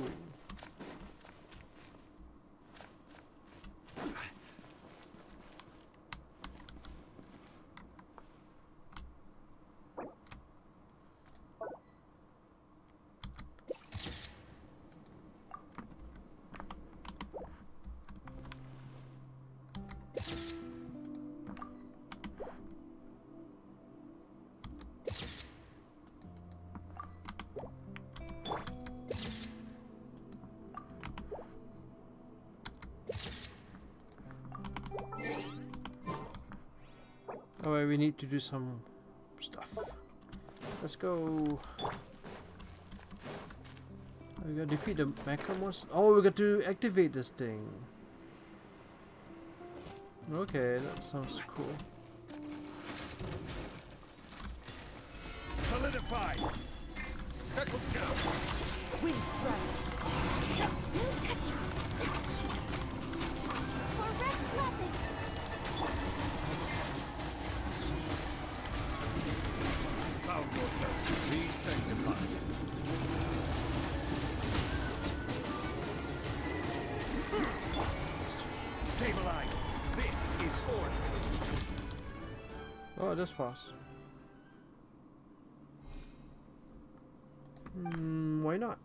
Alright, we need to do some stuff. Let's go. We gotta defeat the mecha monster. Oh, we got to activate this thing. Okay, that sounds cool. Solidify! Settle down! Wind strike. Moon touching. For Rex Lapis. Power your health. Be sanctified. Stabilize. This is order. Oh, that's fast. Hmm, why not?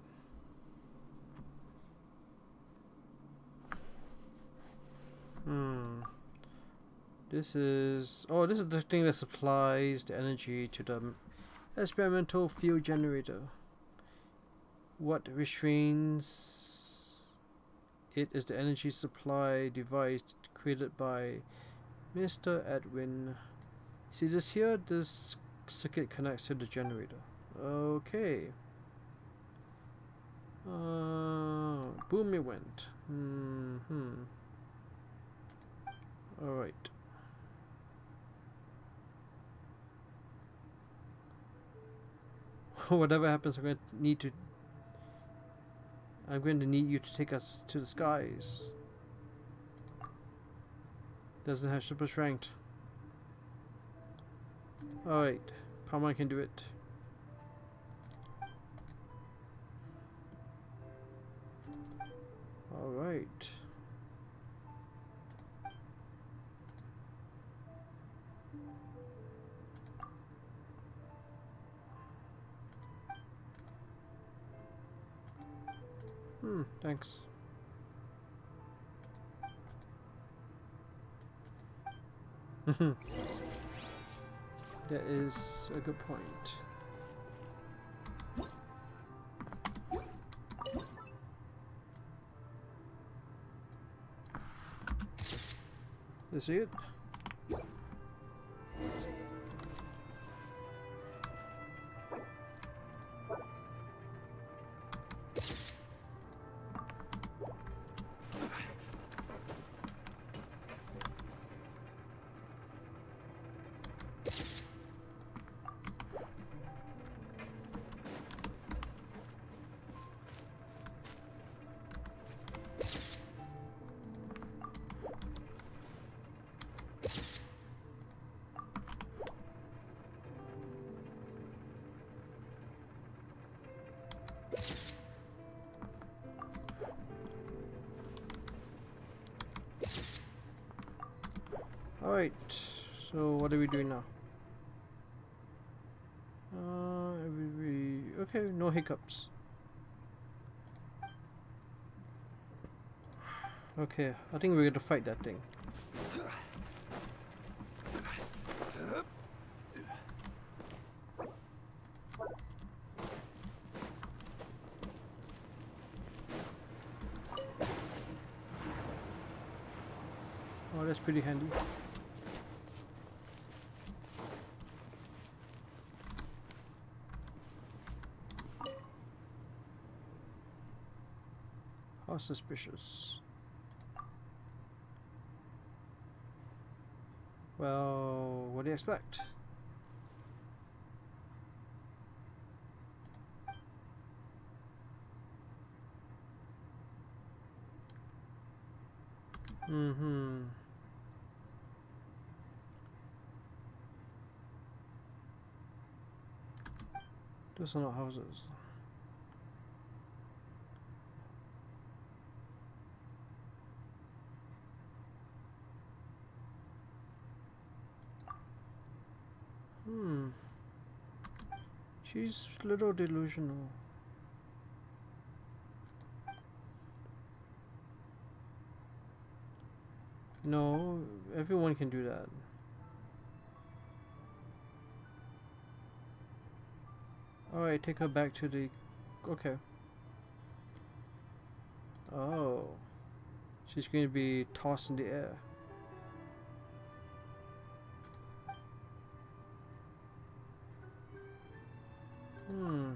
Hmm. This is... Oh, this is the thing that supplies the energy to the experimental field generator. What restrains it is the energy supply device created by Mister Edwin. See this here? This circuit connects to the generator. Okay. Uh, boom it went. Mm-hmm. Alright. Whatever happens, I'm going to need to. I'm going to need you to take us to the skies. Doesn't have super strength. Alright, Paimon can do it. Alright. Hmm, thanks. That is a good point. Is it? Alright, so what are we doing now? Uh, we, okay, no hiccups. Okay, I think we're gonna fight that thing. Oh, that's pretty handy. How suspicious. Well, what do you expect? Mm-hmm. Those are not houses. Hmm. She's a little delusional. No, everyone can do that. Alright, take her back to the... Okay. Oh. She's going to be tossed in the air. Hmm.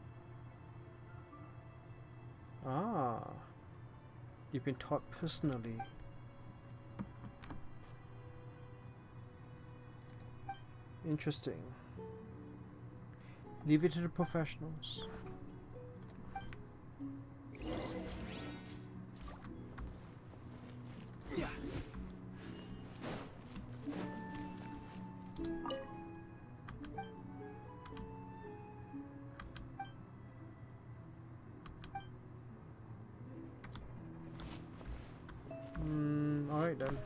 Ah. You've been taught personally. Interesting. Leave it to the professionals. Yeah. Hmm, all right then.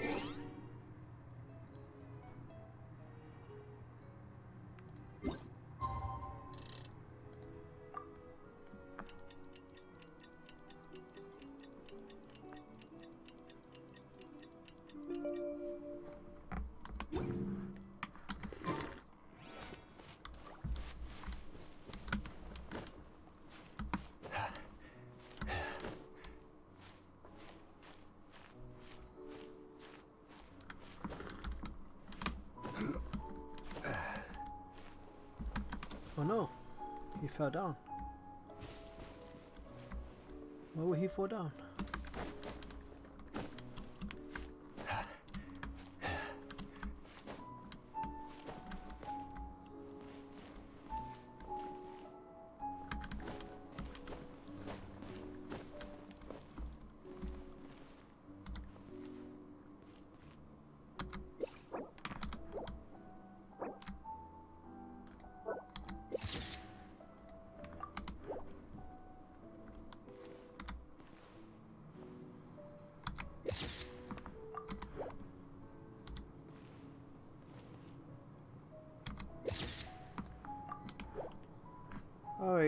Oh no, he fell down. Why would he fall down?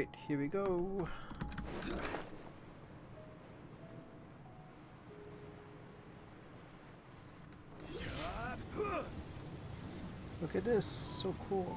Alright, here we go. Look at this, so cool.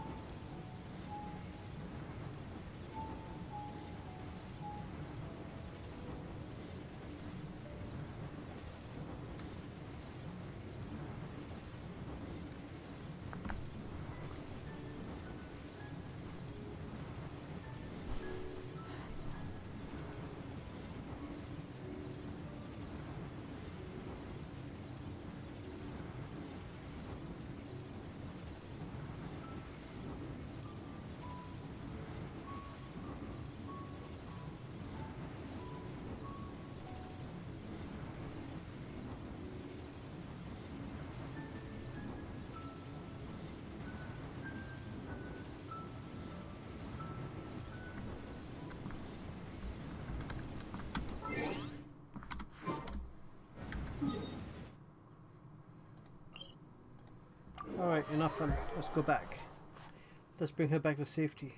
Alright, enough fun. Let's go back. Let's bring her back to safety.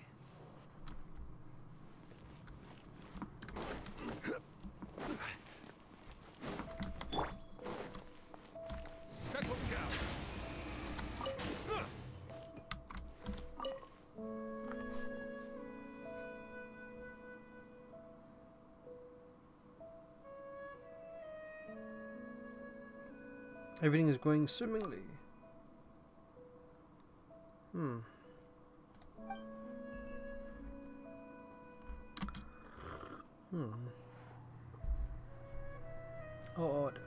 Settle down. Everything is going swimmingly. Hmm. Hmm. Oh, odd.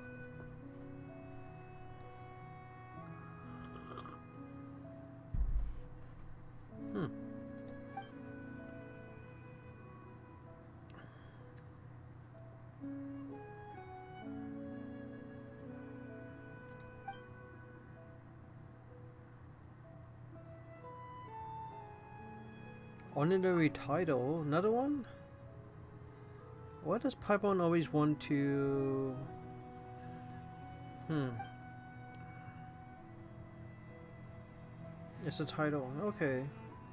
Hmm. Honorary title, another one? Why does Paimon always want to... Hmm. It's a title, okay.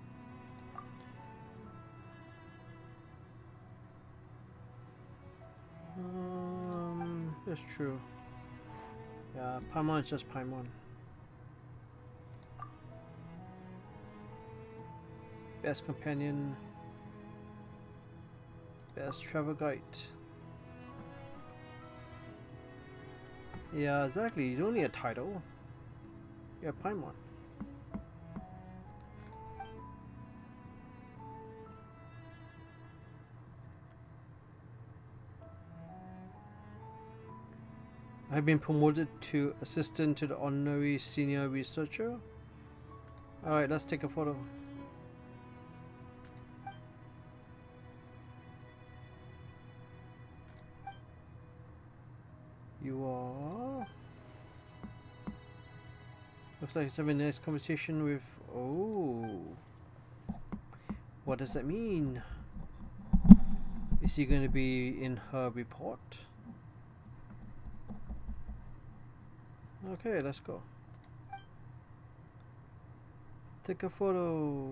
Um, that's true. Yeah, Paimon is just Paimon. Best companion, best travel guide. Yeah, exactly. It's only a title. Yeah, Paimon. I've been promoted to assistant to the honorary senior researcher. Alright, let's take a photo. You are... Looks like he's having a nice conversation with... Oh... What does that mean? Is he going to be in her report? Okay, let's go. Take a photo.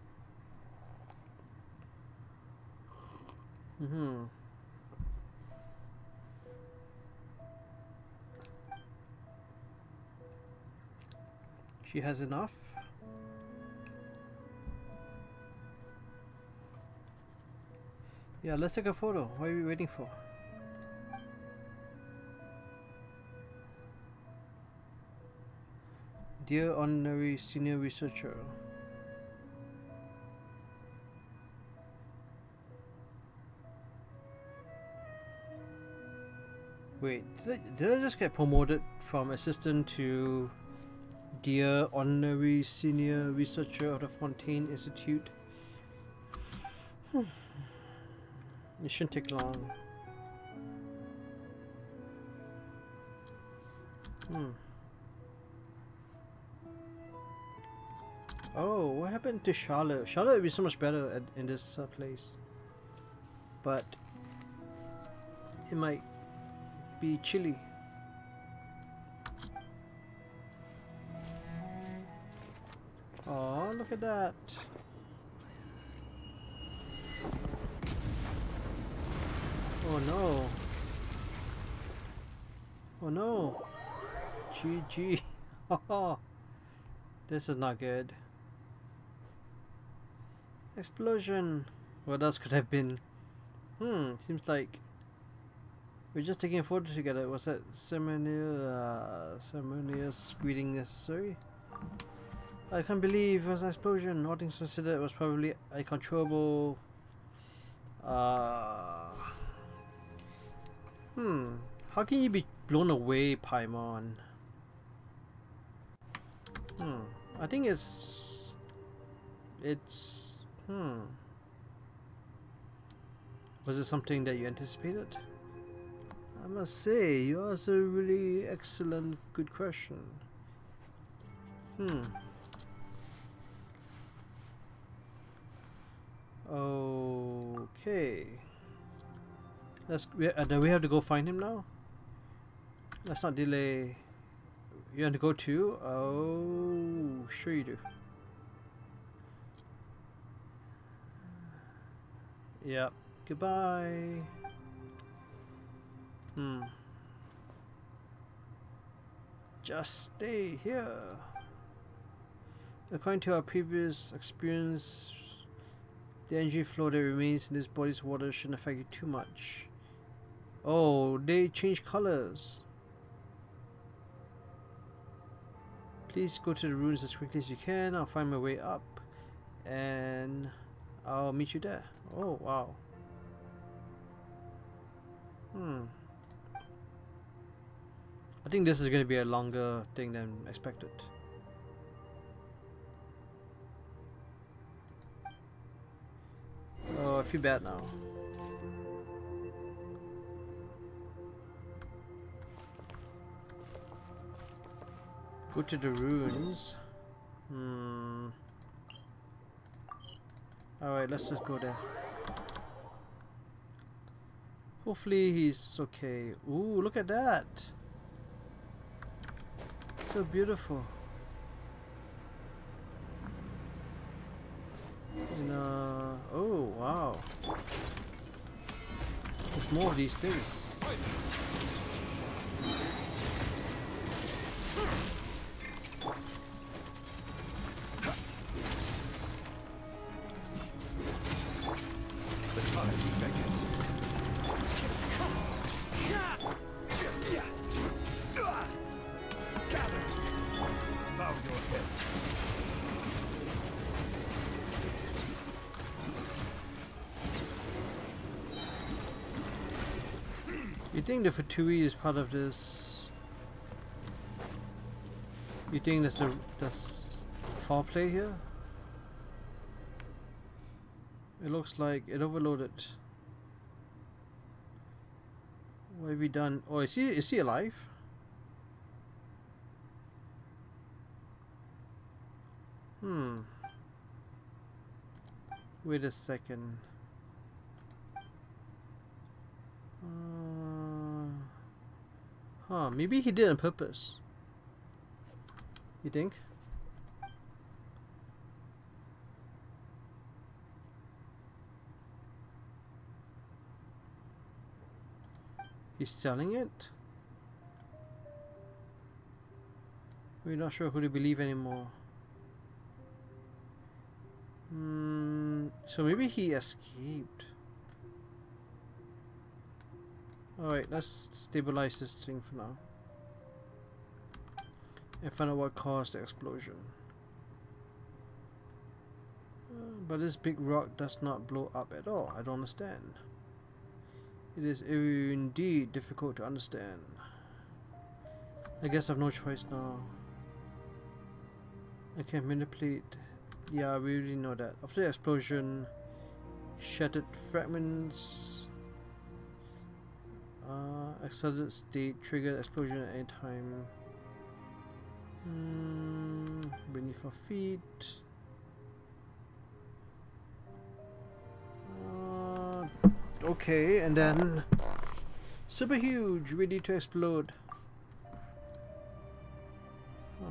Mm-hmm. She has enough. Yeah, let's take a photo. What are we waiting for? Dear honorary senior researcher. Wait, did I, did I just get promoted from assistant to Dear honorary senior researcher of the Fontaine Institute? Hmm. It shouldn't take long. Hmm. Oh, what happened to Charlotte? Charlotte would be so much better at, in this uh, place. But it might be chilly. Oh, look at that. Oh no. Oh no. G G. This is not good. Explosion. What else could have been? Hmm, seems like we're just taking a photo together. Was that ceremonial, uh, ceremonious greeting necessary? I can't believe it was an explosion. All things considered, it was probably a controllable. Uh, hmm. How can you be blown away, Paimon? Hmm. I think it's. It's. Hmm. Was it something that you anticipated? I must say, you asked a really excellent, good question. Hmm. Okay. Let's. We, uh, do we have to go find him now? Let's not delay. You want to go too? Oh, sure you do. Yep. Goodbye. Hmm. Just stay here. According to our previous experience, the energy flow that remains in this body's water shouldn't affect you too much. Oh, they change colors. Please go to the ruins as quickly as you can. I'll find my way up and I'll meet you there. Oh, wow. Hmm. I think this is going to be a longer thing than expected. Oh, I feel bad now. Go to the ruins. Hmm. Alright, let's just go there. Hopefully he's okay. Ooh, look at that! So beautiful. And, uh, oh, wow. There's more of these things. You think the Fatui is part of this? You think there's a there's foul play here? It looks like it overloaded. What have we done? Oh, is he is he alive? Hmm. Wait a second. Uh, huh, maybe he did on purpose. You think? He's selling it? We're not sure who to believe anymore. Hmm, so maybe he escaped. Alright, let's stabilize this thing for now. And find out what caused the explosion. Uh, but this big rock does not blow up at all. I don't understand. It is indeed difficult to understand. I guess I've no choice now. I can manipulate. Yeah, we already know that. After the explosion, shattered fragments. Uh, accelerated state, triggered explosion at any time. Mm, beneath our feet. Uh, okay, and then super huge, ready to explode. Huh.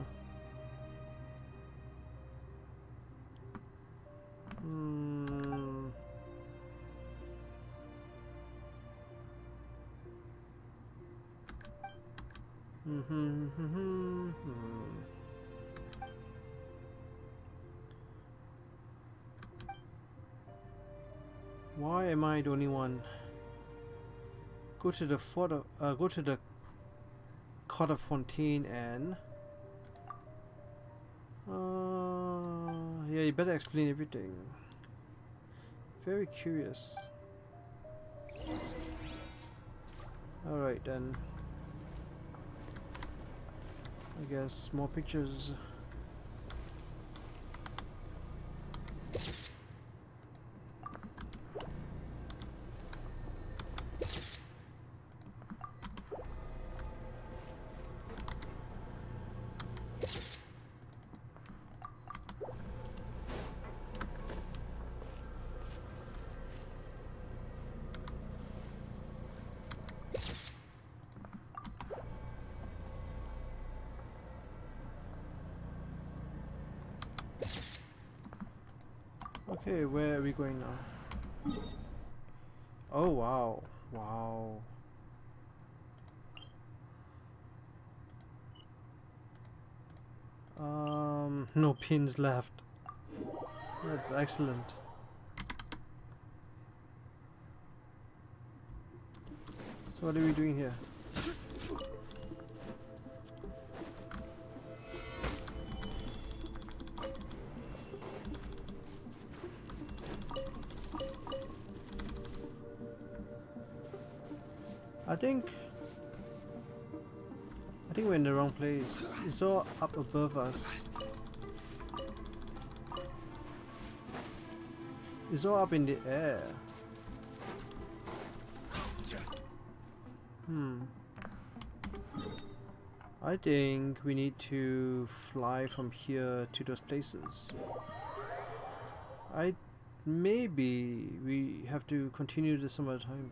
Hmm. Mm-hmm, mm-hmm, mm-hmm. Why am I the only one? Go to the fort of, uh, go to the Court of Fontaine and uh, yeah, you better explain everything. Very curious. Alright then. I guess more pictures. Okay, where are we going now? Oh wow, wow. Um, no pins left. That's excellent. So what are we doing here? I think I think we're in the wrong place. It's all up above us. It's all up in the air. Hmm. I think we need to fly from here to those places. I maybe we have to continue this some other time.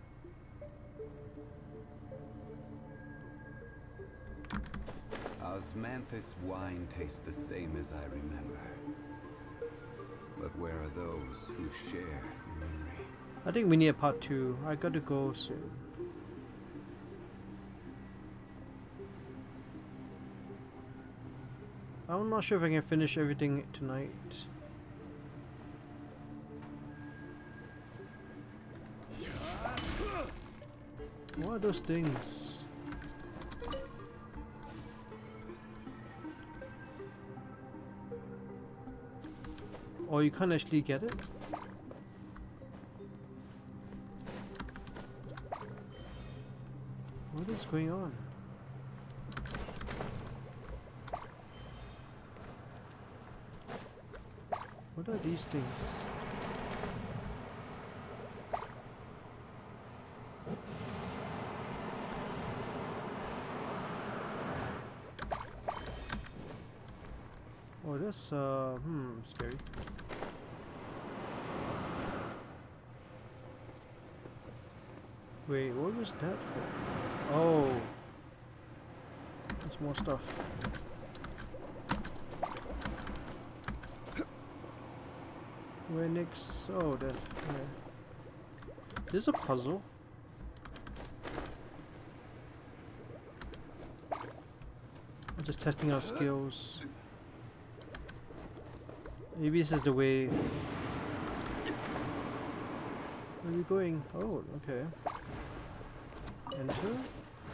Osmanthus wine tastes the same as I remember. But where are those who share the memory? I think we need a part two. I gotta go soon. I'm not sure if I can finish everything tonight. What are those things? Oh, you can't actually get it? What is going on? What are these things? Oh, that's uh, hmm, scary. Wait, what was that for? Oh, there's more stuff. Where next? Oh, that. Yeah. This is a puzzle. I'm just testing our skills. Maybe this is the way. Where are we going? Oh, okay. Enter.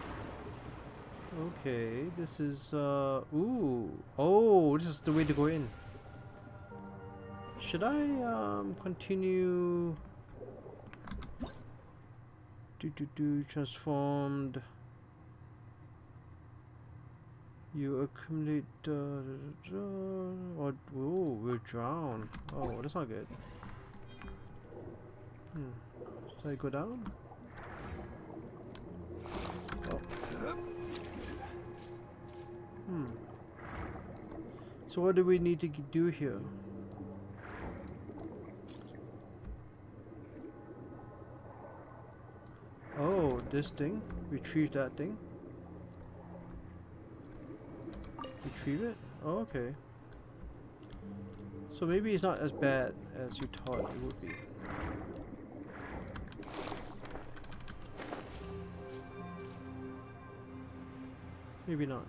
Okay, this is uh. Ooh. Oh, this is the way to go in. Should I um continue? Do do do transformed. You accumulate. Uh, da, da, da, or oh, we'll drown. Oh, that's not good. Hmm. Should I go down? Oh. Hmm. So what do we need to do here? Oh, this thing. Retrieve that thing. Retrieve it? Oh, okay. So maybe it's not as bad as you thought it would be. Maybe not.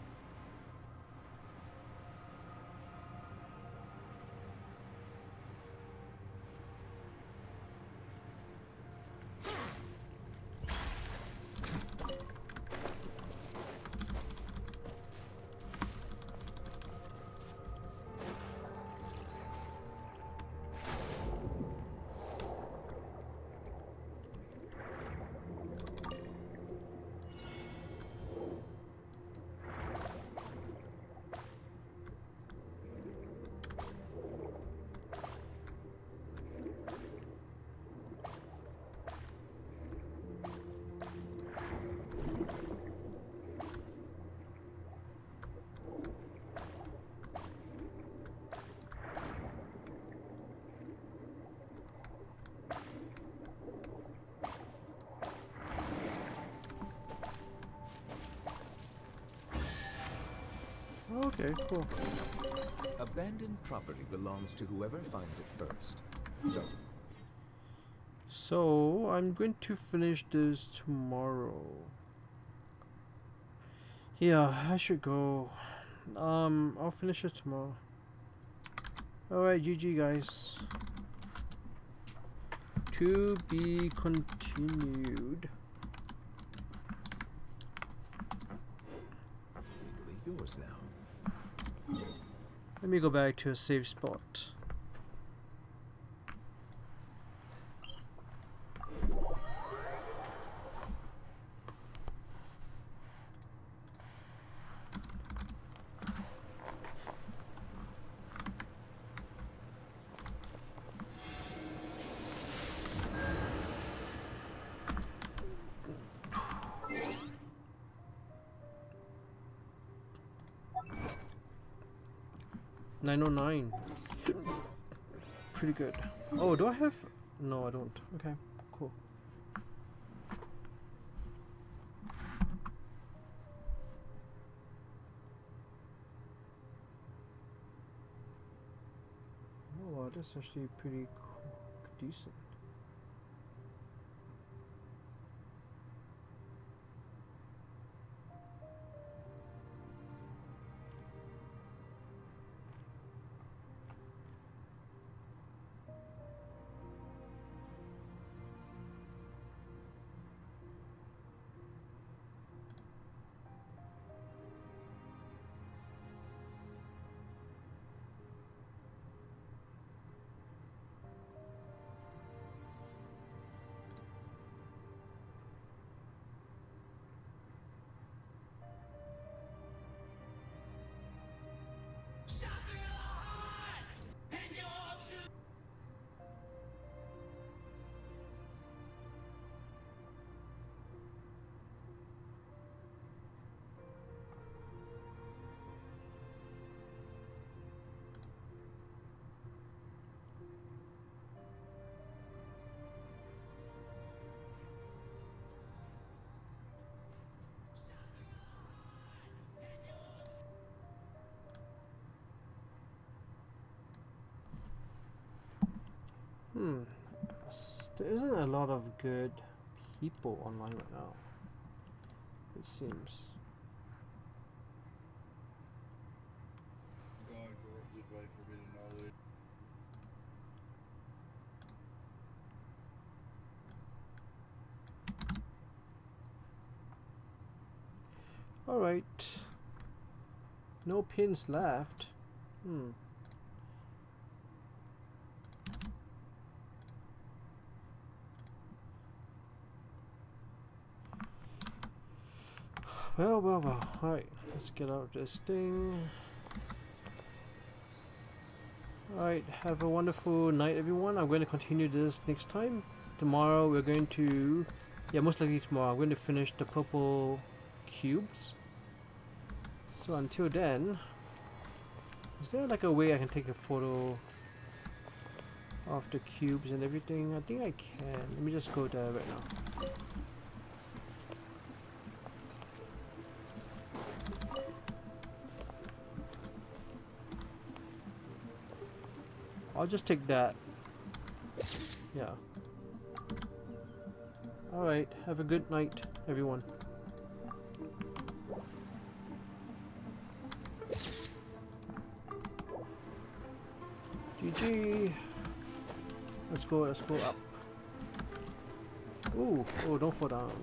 Okay, cool. Abandoned property belongs to whoever finds it first. So, So I'm going to finish this tomorrow. Yeah, I should go. Um, I'll finish it tomorrow. Alright, G G guys. To be continued. legally yours now. Let me go back to a safe spot. nine oh nine. Pretty good. Oh, do I have... No, I don't. Okay, cool. Oh, wow, that's actually pretty cool. Decent. Hmm. There isn't a lot of good people online right now, it seems. God corrupted by forbidden knowledge. Alright. No pins left. Hmm. Well, well, well. Alright, let's get out this thing. Alright, have a wonderful night, everyone. I'm going to continue this next time. Tomorrow, we're going to... Yeah, most likely tomorrow, I'm going to finish the purple cubes. So until then... Is there like a way I can take a photo of the cubes and everything? I think I can. Let me just go there right now. I'll just take that. Yeah. Alright, have a good night, everyone. G G. Let's go, let's go up. Ooh, oh, don't fall down.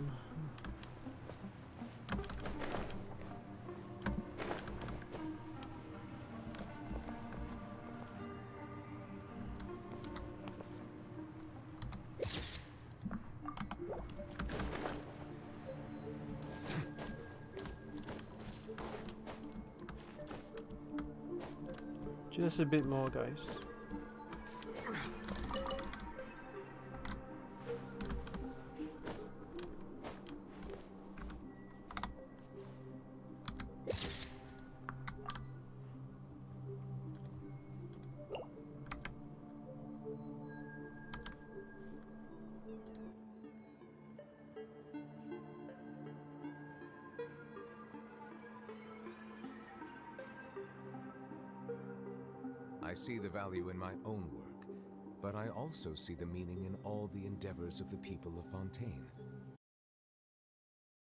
Just a bit more, guys. I see the value in my own work, but I also see the meaning in all the endeavors of the people of Fontaine.